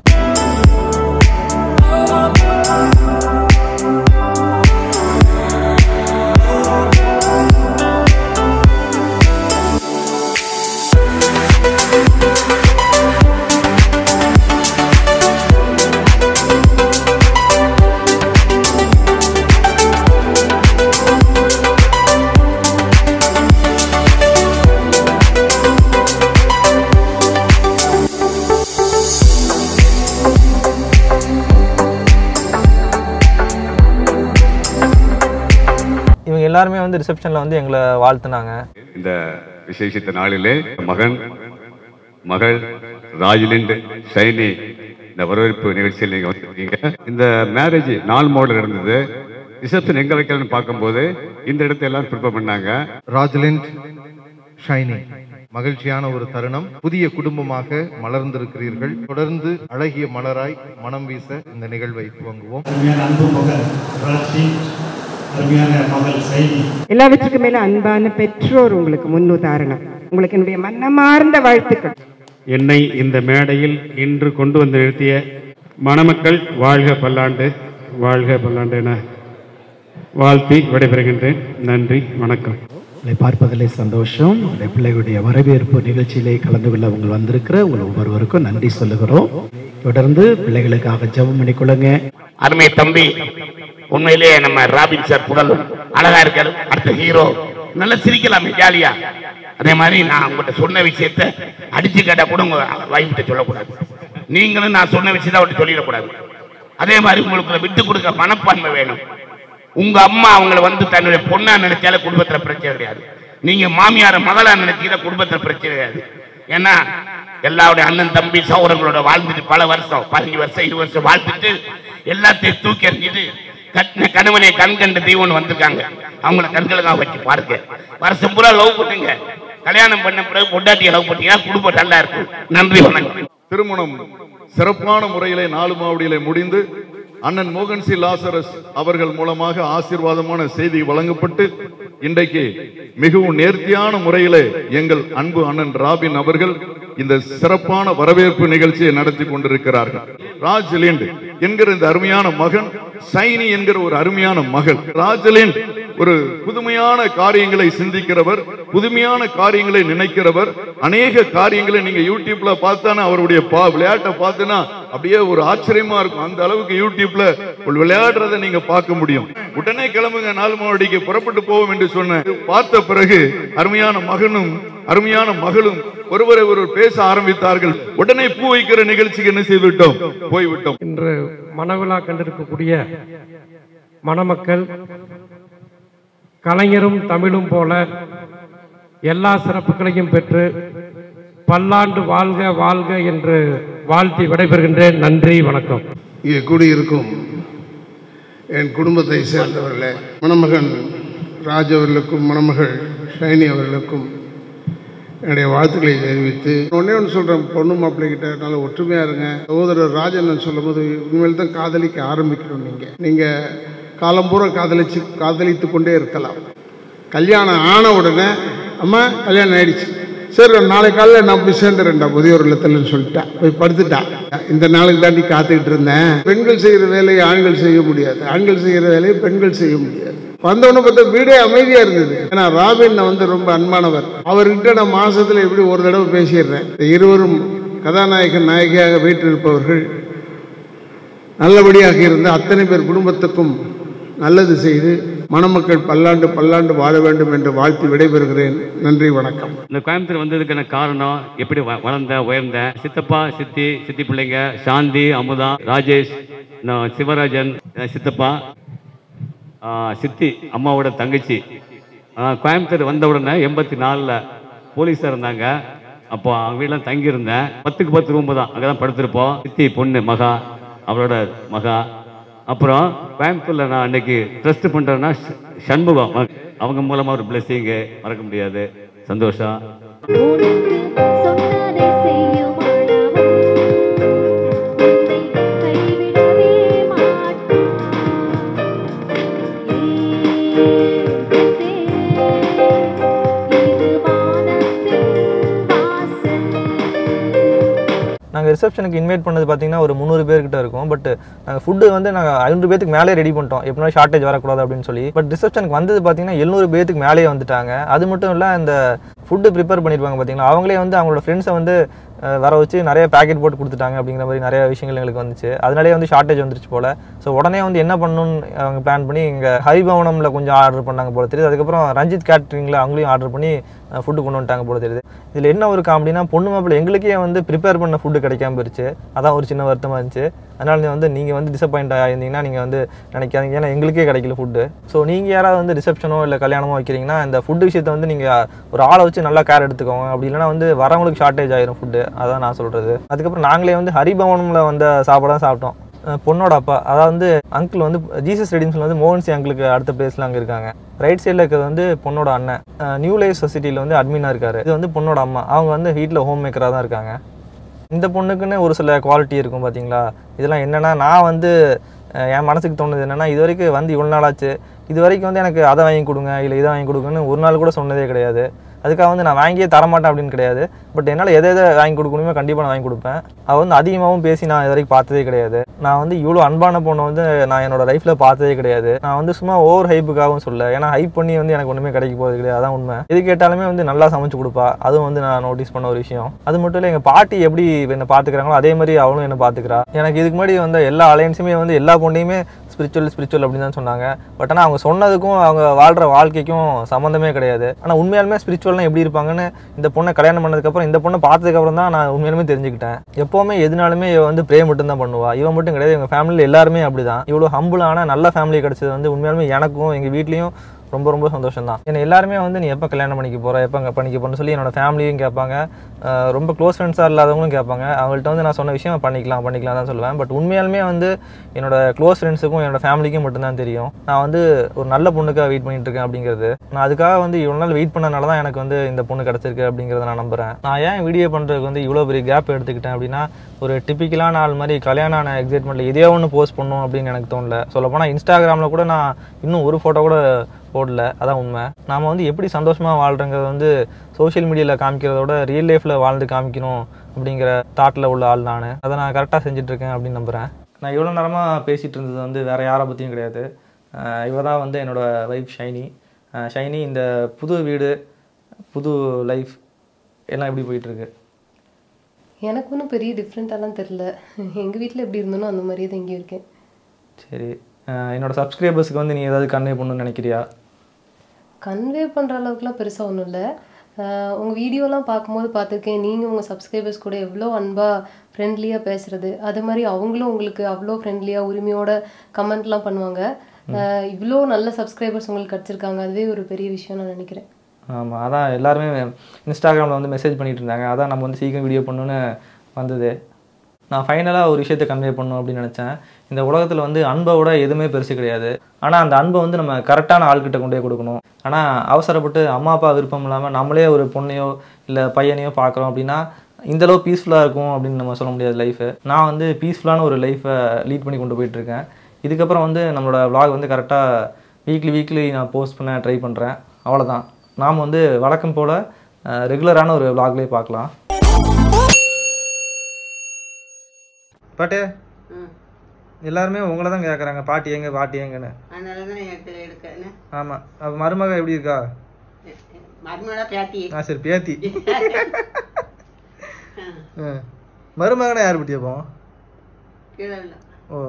எல்லாருமே வந்து ரிசப்ஷன்ல வந்து எங்களை வாழ்த்துனாங்க. இந்த விசேஷித்த நாளிலே மகன் மகள் ராஜ்லிண்ட் ஷைனி இந்த வரவேற்பு நிகழ்ச்சியில் நீங்க வந்திருக்கீங்க. இந்த மேரேஜ் நாள் மாடல் இருந்தது. ரிசப்ஷன் எங்க வைக்கலாம்னு பார்க்கும்போது இந்த இடத்தை எல்லாம் ப்ரிப்பேர் பண்ணாங்க. ராஜ்லிண்ட் ஷைனி மகிழ்ச்சியான ஒரு தருணம். புதிய குடும்பமாக மலர்ந்திருக்கிறீர்கள். தொடர்ந்து அழகிய மலராய் மனம் வீச இந்த நிகழ்வை துவங்குவோம். எல்லாவற்றுக்கும் மேல அன்பான பெற்றோர் உங்களுக்கு முன்னுதாரணம். உங்களுக்கு என்னுடைய மனமார்ந்த வாழ்த்துக்கள். என்னை இந்த மேடையில் இன்று கொண்டு வந்து நிறுத்திய மணமக்கள் வாழ்க பல்லாண்டு வாழ்க பல்லாண்டு என வாழ்த்தி விடைபெறுகின்றேன். நன்றி, வணக்கம். உங்களை பார்ப்பதிலே சந்தோஷம். உங்களுடைய பிள்ளைகளுடைய வரவேற்பு நிகழ்ச்சியிலே கலந்து கொள்ள உங்கள் வந்திருக்கிற உங்கள் ஒவ்வொருவருக்கும் நன்றி சொல்லுகிறோம். தொடர்ந்து பிள்ளைகளுக்காக ஜெபம் பண்ணிக்கொள்ளுங்க. அருமை தம்பி, உண்மையிலேயே நம்ம ராபின் சார் புகழ் அழகா இருக்காரு. அடுத்த ஹீரோ நல்லா சிரிக்கலாமே ஜாலியா. அதே மாதிரி நான் உங்கள்கிட்ட சொன்ன விஷயத்த அடிச்சு கேட்டா கூட உங்க வாய்ப்பிட்ட சொல்லக்கூடாது. நீங்களும் நான் சொன்ன விஷயத்த அவர்கிட்ட சொல்லிடக்கூடாது. அதே மாதிரி உங்களுக்கு விட்டு கொடுக்க மனப்பான்மை வேணும். உங்க அம்மா அவங்களை வந்து தன்னுடைய பொண்ணா நினைச்சால குடும்பத்துல பிரச்சனை கிடையாது. நீங்க மாமியார மகளா நினைச்சீங்க குடும்பத்துல பிரச்சனை கிடையாது. ஏன்னா எல்லாருடைய அண்ணன் தம்பி சகோதரங்களோட வாழ்ந்துட்டு பல வருஷம் பதினஞ்சு வருஷம் இருபது வருஷம் வாழ்ந்துட்டு எல்லாத்தையும் தூக்கி எறிஞ்சிட்டு கட்டின கணவனை கண் கண்ட தெய்வம் வந்திருக்காங்க. அவங்கள கண்களுக்காக வச்சு பாருங்க. வருஷம் பூரா லவ் பண்ணுங்க. கல்யாணம் பண்ண பிறகு பொண்டாட்டியை லவ் பண்ணீங்கன்னா குடும்பம் நல்லா இருக்கும். நன்றி, வணக்கம். திருமணம் சிறப்பான முறையிலே நாலுமாவடியிலே முடிந்து அண்ணன் மோகன் சி லாசரஸ் அவர்கள் மூலமாக ஆசீர்வாதமான செய்தி வழங்கப்பட்டு இன்றைக்கு மிகவும் நேர்த்தியான முறையிலே எங்கள் அன்பு அண்ணன் ராபின் அவர்கள் இந்த சிறப்பான வரவேற்பு நிகழ்ச்சியை நடத்தி கொண்டிருக்கிறார்கள். ராஜ்லிண்ட் என்கிற இந்த அருமையான மகன், சைனி என்கிற ஒரு அருமையான மகள். ராஜ்லிண்ட் ஒரு புதுமையான காரியங்களை சிந்திக்கிறவர். புதுமையான காரியங்களை நினைக்கிறவர். அநேக காரியங்களை நீங்க யூடியூப்ல பார்த்தானா அவருடைய பா விளையாட்டை பார்த்தனா அப்படியே ஒரு ஆச்சரியமா இருக்கும். அந்த அளவுக்கு யூடியூப்ல விளையாடுறதை நீங்க பார்க்க முடியும். உடனே கிளம்புங்க நாலுமாவடிக்கு புறப்பட்டு போவோம் என்று சொன்ன பார்த்த பிறகு அருமையான மகனும் அருமையான மகளும் ஒருவரை ஒருவர் பேச ஆரம்பித்தார்கள். உடனே பூ வைக்கிற நிகழ்ச்சிக்கு என்ன செய்துவிட்டோம், போய்விட்டோம். இன்று மனவிழா கண்டிருக்கக்கூடிய மணமக்கள் கலைஞரும் தமிழும் போல எல்லா சிறப்புகளையும் பெற்று பல்லாண்டு வாழ்க வாழ்க என்று வாழ்த்தி விடைபெறுகின்றேன். நன்றி, வணக்கம். இங்கே கூடியிருக்கும் என் குடும்பத்தை சேர்ந்தவர்களே, மணமகன் ராஜ் அவர்களுக்கும் மணமகள் ஷைனி அவர்களுக்கும் என்னுடைய வாழ்த்துக்களை தெரிவித்து ஒன்றே ஒன்று சொல்கிறேன், பொண்ணு மாப்பிள்ளைகிட்ட நல்ல ஒற்றுமையாக இருங்க. சகோதரர் ராஜன் சொல்லும் போது உண்மையில் தான் காதலிக்க ஆரம்பிக்கணும். நீங்கள் நீங்கள் காலம்பூரா காதலிச்சு காதலித்து கொண்டே இருக்கலாம். கல்யாணம் ஆன உடனே அம்மா கல்யாணம் ஆயிடுச்சு, சரி நாளை காலையில் நான் போய் சேர்ந்துறேன்டா முதியோர் இல்லத்தில்னு சொல்லிட்டா, போய் படுத்துட்டா. இந்த நாளுக்கு தாண்டி காத்துக்கிட்டு இருந்தேன். பெண்கள் செய்கிற வேலையை ஆண்கள் செய்ய முடியாது, ஆண்கள் செய்கிற வேலையை பெண்கள் செய்ய முடியாது. வந்தவொன்னு பார்த்தா வீடே அமைதியாக இருந்தது. ஏன்னா ராபின் வந்து ரொம்ப அன்பானவர். அவர்கிட்ட நான் மாதத்தில் எப்படி ஒரு தடவை பேசிடுறேன். இருவரும் கதாநாயகன் நாயகியாக வீட்டிருப்பவர்கள் நல்லபடியாக இருந்த அத்தனை பேர் குடும்பத்துக்கும் நல்லது செய்து மணமக்கள் பல்லாண்டு பல்லாண்டு வாழ வேண்டும் என்று வாழ்த்தி விடைபெறுகிறேன். நன்றி, வணக்கம். இந்த கோயம்புத்தூர் வந்ததுக்கான காரணம் எப்படி வளர்ந்த உயர்ந்த சித்தப்பா சித்தி சித்தி பிள்ளைங்க சாந்தி அமுதா ராஜேஷ் சிவராஜன் சித்தப்பா சித்தி அம்மாவோட தங்கச்சி கோயம்புத்தூர் வந்த உடனே எண்பத்தி நாலில் போலீஸாக இருந்தாங்க. அப்போ அவங்க வீட்டில் தங்கியிருந்தேன். பத்துக்கு பத்து ரூம்பு தான், அங்கே தான் படுத்திருப்போம். சித்தி பொண்ணு மகா, அவளோட மகா. அப்புறம் கோயம்புத்தூரில் நான் அன்னைக்கு ட்ரஸ்ட் பண்ணுறேன்னா சண்முகம், அவங்க மூலமாக ஒரு பிளெஸிங்கு மறக்க முடியாது. சந்தோஷம். நாங்கள் ரிசப்ஷனுக்கு இன்வைட் பண்ணது பார்த்தீங்கன்னா ஒரு முந்நூறு பேர்கிட்ட இருக்கும். பட் நாங்கள் ஃபுட்டு வந்து நாங்கள் ஐநூறு பேருக்கு மேலே ரெடி பண்ணிட்டோம், எப்படின்னா ஷார்ட்டேஜ் வரக்கூடாது அப்படின்னு சொல்லி. பட் ரிசப்ஷனுக்கு வந்தது பார்த்தீங்கன்னா எழுநூறு பேருக்கு மேலேயே வந்துட்டாங்க. அது மட்டும் இல்லை, இந்த ஃபுட்டு ப்ரிப்பேர் பண்ணியிருப்பாங்க பார்த்தீங்களா, அவங்களே வந்து அவங்களோட ஃப்ரெண்ட்ஸை வந்து வர வச்சு நிறைய பேக்கெட் போட்டு கொடுத்துட்டாங்க. அப்படிங்கிற மாதிரி நிறைய விஷயங்கள் எங்களுக்கு வந்துச்சு. அதனாலே வந்து ஷார்ட்டேஜ் வந்துருச்சு போல். ஸோ உடனே வந்து என்ன பண்ணணும்னு அவங்க பிளான் பண்ணி இங்கே ஹரிபவனமில் கொஞ்சம் ஆர்டர் பண்ணாங்க போல தெரியுது. அதுக்கப்புறம் ரஞ்சித் கேட்ரிங்கில் அவங்களையும் ஆர்டர் பண்ணி ஃபுட்டு கொண்டு வந்துட்டாங்க போல தெரியுது. இதில் என்ன ஒரு காமெடினா, பொண்ணு மாப்பிள்ளை எங்களுக்கே வந்து ப்ரிப்பேர் பண்ண ஃபுட்டு கிடைக்காம போயிடுச்சு. அதான் ஒரு சின்ன வருத்தமாக இருந்துச்சு. அதனால வந்து நீங்கள் வந்து டிசப்பாயிண்ட் ஆகிருந்தீங்கன்னா நீங்கள் வந்து நினைக்காதீங்க, ஏன்னா எங்களுக்கே கிடைக்கல ஃபுட்டு. ஸோ நீங்கள் யாராவது வந்து ரிசப்ஷனோ இல்லை கல்யாணமோ வைக்கிறீங்கன்னா இந்த ஃபுட்டு விஷயத்தை வந்து நீங்கள் ஒரு ஆளை வச்சு நல்லா கேர் எடுத்துக்கோங்க. அப்படி இல்லைனா வந்து வரவங்களுக்கு ஷார்ட்டேஜ் ஆயிரும் ஃபுட்டு. அதான் நான் சொல்கிறது. அதுக்கப்புறம் நாங்களே வந்து ஹரிபவனில் வந்த சாப்பாடாக சாப்பிட்டோம். பொண்ணோட அப்பா, அதாவது வந்து அங்கிள் வந்து ஜீசஸ் ரெடிம்ஸில் வந்து மோகன்சி அங்கிளுக்கு அடுத்த பிளேஸில் அங்கே இருக்காங்க. ரைட் சைடில் இருக்கிறது வந்து பொண்ணோட அண்ணன், நியூ லைஃப் சொசைட்டியில் வந்து அட்மினாக இருக்கார். இது வந்து பொண்ணோட அம்மா, அவங்க வந்து வீட்டில் ஹோம் மேக்கராக தான் இருக்காங்க. இந்த பொண்ணுக்குன்னு ஒரு சில குவாலிட்டி இருக்கும் பார்த்தீங்களா. இதெல்லாம் என்னென்னா, நான் வந்து என் மனசுக்கு தோணுது என்னென்னா, இது வரைக்கும் வந்து இவ்வளோ நாளாச்சு, இது வரைக்கும் வந்து எனக்கு அதை வாங்கி கொடுங்க இல்லை இதை வாங்கி கொடுங்கன்னு ஒரு நாள் கூட சொன்னதே கிடையாது. அதுக்காக வந்து நான் வாங்கியே தரமாட்டேன் அப்படின்னு கிடையாது. பட் என்னால் எதை எதை வாங்கி கொடுக்கணுமோ கண்டிப்பாக நான் வாங்கி கொடுப்பேன். அவள் வந்து அதிகமாகவும் பேசி நான் இது வரைக்கும் பார்த்ததே கிடையாது. நான் வந்து இவ்வளோ அன்பான பொண்ணை வந்து நான் என்னோட லைஃப்பில் பார்த்ததே கிடையாது. நான் வந்து சும்மா ஓவர் ஹைப்புக்காகவும் சொல்ல, ஏன்னா ஹைப் பண்ணி வந்து எனக்கு ஒன்றுமே கிடைக்க போகிறது கிடையாது. அதான் உண்மை. எது கேட்டாலுமே வந்து நல்லா சமைச்சு கொடுப்பா. அதுவும் வந்து நான் நோட்டீஸ் பண்ண ஒரு விஷயம். அது மட்டும் இல்லை, எங்கள் பாட்டி எப்படி என்னை பார்த்துக்கிறாங்களோ அதே மாதிரி அவளும் என்னை பார்த்துக்கிறா. எனக்கு இதுக்கு முன்னாடி வந்து எல்லா அலையன்ஸுமே வந்து எல்லா பொண்ணையுமே ஸ்பிரிச்சுவல் ஸ்பிரிச்சுவல் அப்படின்னு தான் சொன்னாங்க. பட் ஆனால் அவங்க சொன்னதுக்கும் அவங்க வாழ்கிற வாழ்க்கைக்கும் சம்மந்தமே கிடையாது. ஆனால் உண்மையாலுமே ஸ்பிரிச்சுவல்னால் எப்படி இருப்பாங்கன்னு இந்த பொண்ணை கல்யாணம் பண்ணதுக்கப்புறம், இந்த பொண்ணை பார்த்ததுக்கப்புறம் தான் நான் உண்மையாலுமே தெரிஞ்சுக்கிட்டேன். எப்போவுமே எதுனாலுமே இவ வந்து ப்ரே மட்டும் தான் பண்ணுவா. இவன் மட்டும் கிடையாது, எங்கள் ஃபேமிலியில் எல்லாருமே அப்படி தான். இவ்வளோ ஹம்புளான நல்ல ஃபேமிலி கிடச்சது வந்து உண்மையாலுமே எனக்கும் எங்கள் வீட்லேயும் ரொம்ப ரொம்ப சந்தோஷம் தான். ஏன்னா எல்லாருமே வந்து நீ எப்போ கல்யாணம் பண்ணிக்க போகிற, எப்போ பண்ணிக்க போகிறேன்னு சொல்லி என்னோட ஃபேமிலியும் கேட்பாங்க. ரொம்ப க்ளோஸ் ஃப்ரெண்ட்ஸாக இல்லாதவங்களும் கேட்பாங்க. அவங்கள்ட்ட வந்து நான் சொன்ன விஷயம் பண்ணிக்கலாம் பண்ணிக்கலாம் தான் சொல்லுவேன். பட் உண்மையாலுமே வந்து என்னோட க்ளோஸ் ஃப்ரெண்ட்ஸுக்கும் என்னோட ஃபேமிலிக்கும் மட்டும்தான் தெரியும் நான் வந்து ஒரு நல்ல பொண்ணுக்காக வெயிட் பண்ணிட்டு இருக்கேன் அப்படிங்கிறது. நான் அதுக்காக வந்து இவ்வளோ நாள் வெயிட் பண்ணனால தான் எனக்கு வந்து இந்த பொண்ணு கிடச்சிருக்கு அப்படிங்கிறத நான் நம்புகிறேன். நான் ஏன் வீடியோ பண்ணுறதுக்கு வந்து இவ்வளோ பெரிய கேப் எடுத்துக்கிட்டேன் அப்படின்னா, ஒரு டிப்பிக்கலான ஆள் மாதிரி கல்யாணம் ஆன எக்ஸைட்மெண்ட்டில் இதே ஒன்று போஸ்ட் பண்ணணும் அப்படின்னு எனக்கு தோணல. சொல்லப்போனால் இன்ஸ்டாகிராமில் கூட நான் இன்னும் ஒரு ஃபோட்டோ கூட போடல. அதான் உண்மை. நாம் வந்து எப்படி சந்தோஷமாக வாழ்கிறங்கிறது வந்து சோஷியல் மீடியாவில் காமிக்கிறதோட ரியல் லைஃப்பில் வாழ்ந்து காமிக்கணும் அப்படிங்கிற தாட்டில் உள்ள ஆள் நான். அதை நான் கரெக்டாக செஞ்சிட்ருக்கேன் அப்படின்னு நம்புகிறேன். நான் இவ்வளோ நேரமாக பேசிகிட்டு இருந்தது வந்து வேறு யாரை பற்றியும் கிடையாது. இவ தான் வந்து என்னோடய வைஃப் ஷைனி. ஷைனி இந்த புது வீடு புது லைஃப் எல்லாம் எப்படி போயிட்டுருக்கு? எனக்கு ஒன்றும் பெரிய டிஃப்ரெண்ட்டாலாம் தெரில. எங்கள் வீட்டில் எப்படி இருந்தனோ அந்த மாதிரியே தான் இங்கேயும் இருக்கேன். சரி, என்னோடய சப்ஸ்கிரைபர்ஸுக்கு வந்து நீ ஏதாவது கன்வே பண்ணணும்னு நினைக்கிறியா? கன்வே பண்ணுற அளவுக்குலாம் பெருசாக ஒன்றும் இல்லை. உங்கள் வீடியோலாம் பார்க்கும்போது பார்த்துருக்கேன், நீங்கள் உங்கள் சப்ஸ்கிரைபர்ஸ் கூட எவ்வளோ அன்பாக ஃப்ரெண்ட்லியாக பேசுகிறது, அது மாதிரி அவங்களும் உங்களுக்கு அவ்வளோ ஃப்ரெண்ட்லியாக உரிமையோட கமெண்ட்லாம் பண்ணுவாங்க. இவ்வளோ நல்ல சப்ஸ்கிரைபர்ஸ் உங்களுக்கு கிடச்சிருக்காங்க, அதுவே ஒரு பெரிய விஷயம் நான் நினைக்கிறேன். ஆமாம், அதான் எல்லாருமே இன்ஸ்டாகிராமில் வந்து மெசேஜ் பண்ணிகிட்டு இருந்தாங்க. அதான் நம்ம வந்து சீக்கிரம் வீடியோ பண்ணணுன்னு வந்தது. நான் ஃபைனலாக ஒரு விஷயத்தை கன்வே பண்ணணும் அப்படின்னு நினச்சேன். இந்த உலகத்தில் வந்து அன்பை விட எதுவுமே பெருசு கிடையாது. ஆனால் அந்த அன்பை வந்து நம்ம கரெக்டான ஆள்கிட்ட கொண்டு போய் கொடுக்கணும். ஆனால் அவசரப்பட்டு அம்மா அப்பா விருப்பம் இல்லாமல் நம்மளே ஒரு பொண்ணையோ இல்லை பையனையோ பார்க்குறோம் அப்படின்னா இந்தளவு பீஸ்ஃபுல்லாக இருக்கும் அப்படின்னு நம்ம சொல்ல முடியாது லைஃபு. நான் வந்து பீஸ்ஃபுல்லான ஒரு லைஃப்பை லீட் பண்ணி கொண்டு போயிட்டுருக்கேன். இதுக்கப்புறம் வந்து நம்மளோட vlog வந்து கரெக்டாக வீக்லி வீக்லி நான் போஸ்ட் பண்ண ட்ரை பண்ணுறேன். அவ்வளோதான். நாம் வந்து வழக்கம் போல் ரெகுலரான ஒரு vlogலேயே பார்க்கலாம். பாட்டு எல்லாருமே உங்களை தான் கேட்குறாங்க, பாட்டி எங்க பாட்டி எங்கன்னு. ஆமாம், அப்போ மருமக எப்படி இருக்கா? ஆ சரி, பேத்தி. மருமகனா யார் பட்டியா போ? ஓ,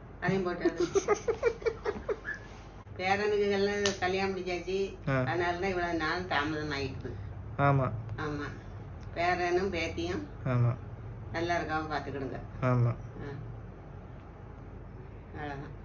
பேரனுக்கு எல்லாம் கல்யாணம் முடிச்சாச்சு, அதனால தான் இவ்வளோ நாள் தாமதம் ஆகிடுது. ஆமாம் ஆமாம், பேரனும் பேத்தியும் ஆமாம் நல்லா இருக்காம பார்த்துக்கிடுங்க. ஆமாம், அவ்வளோதான்.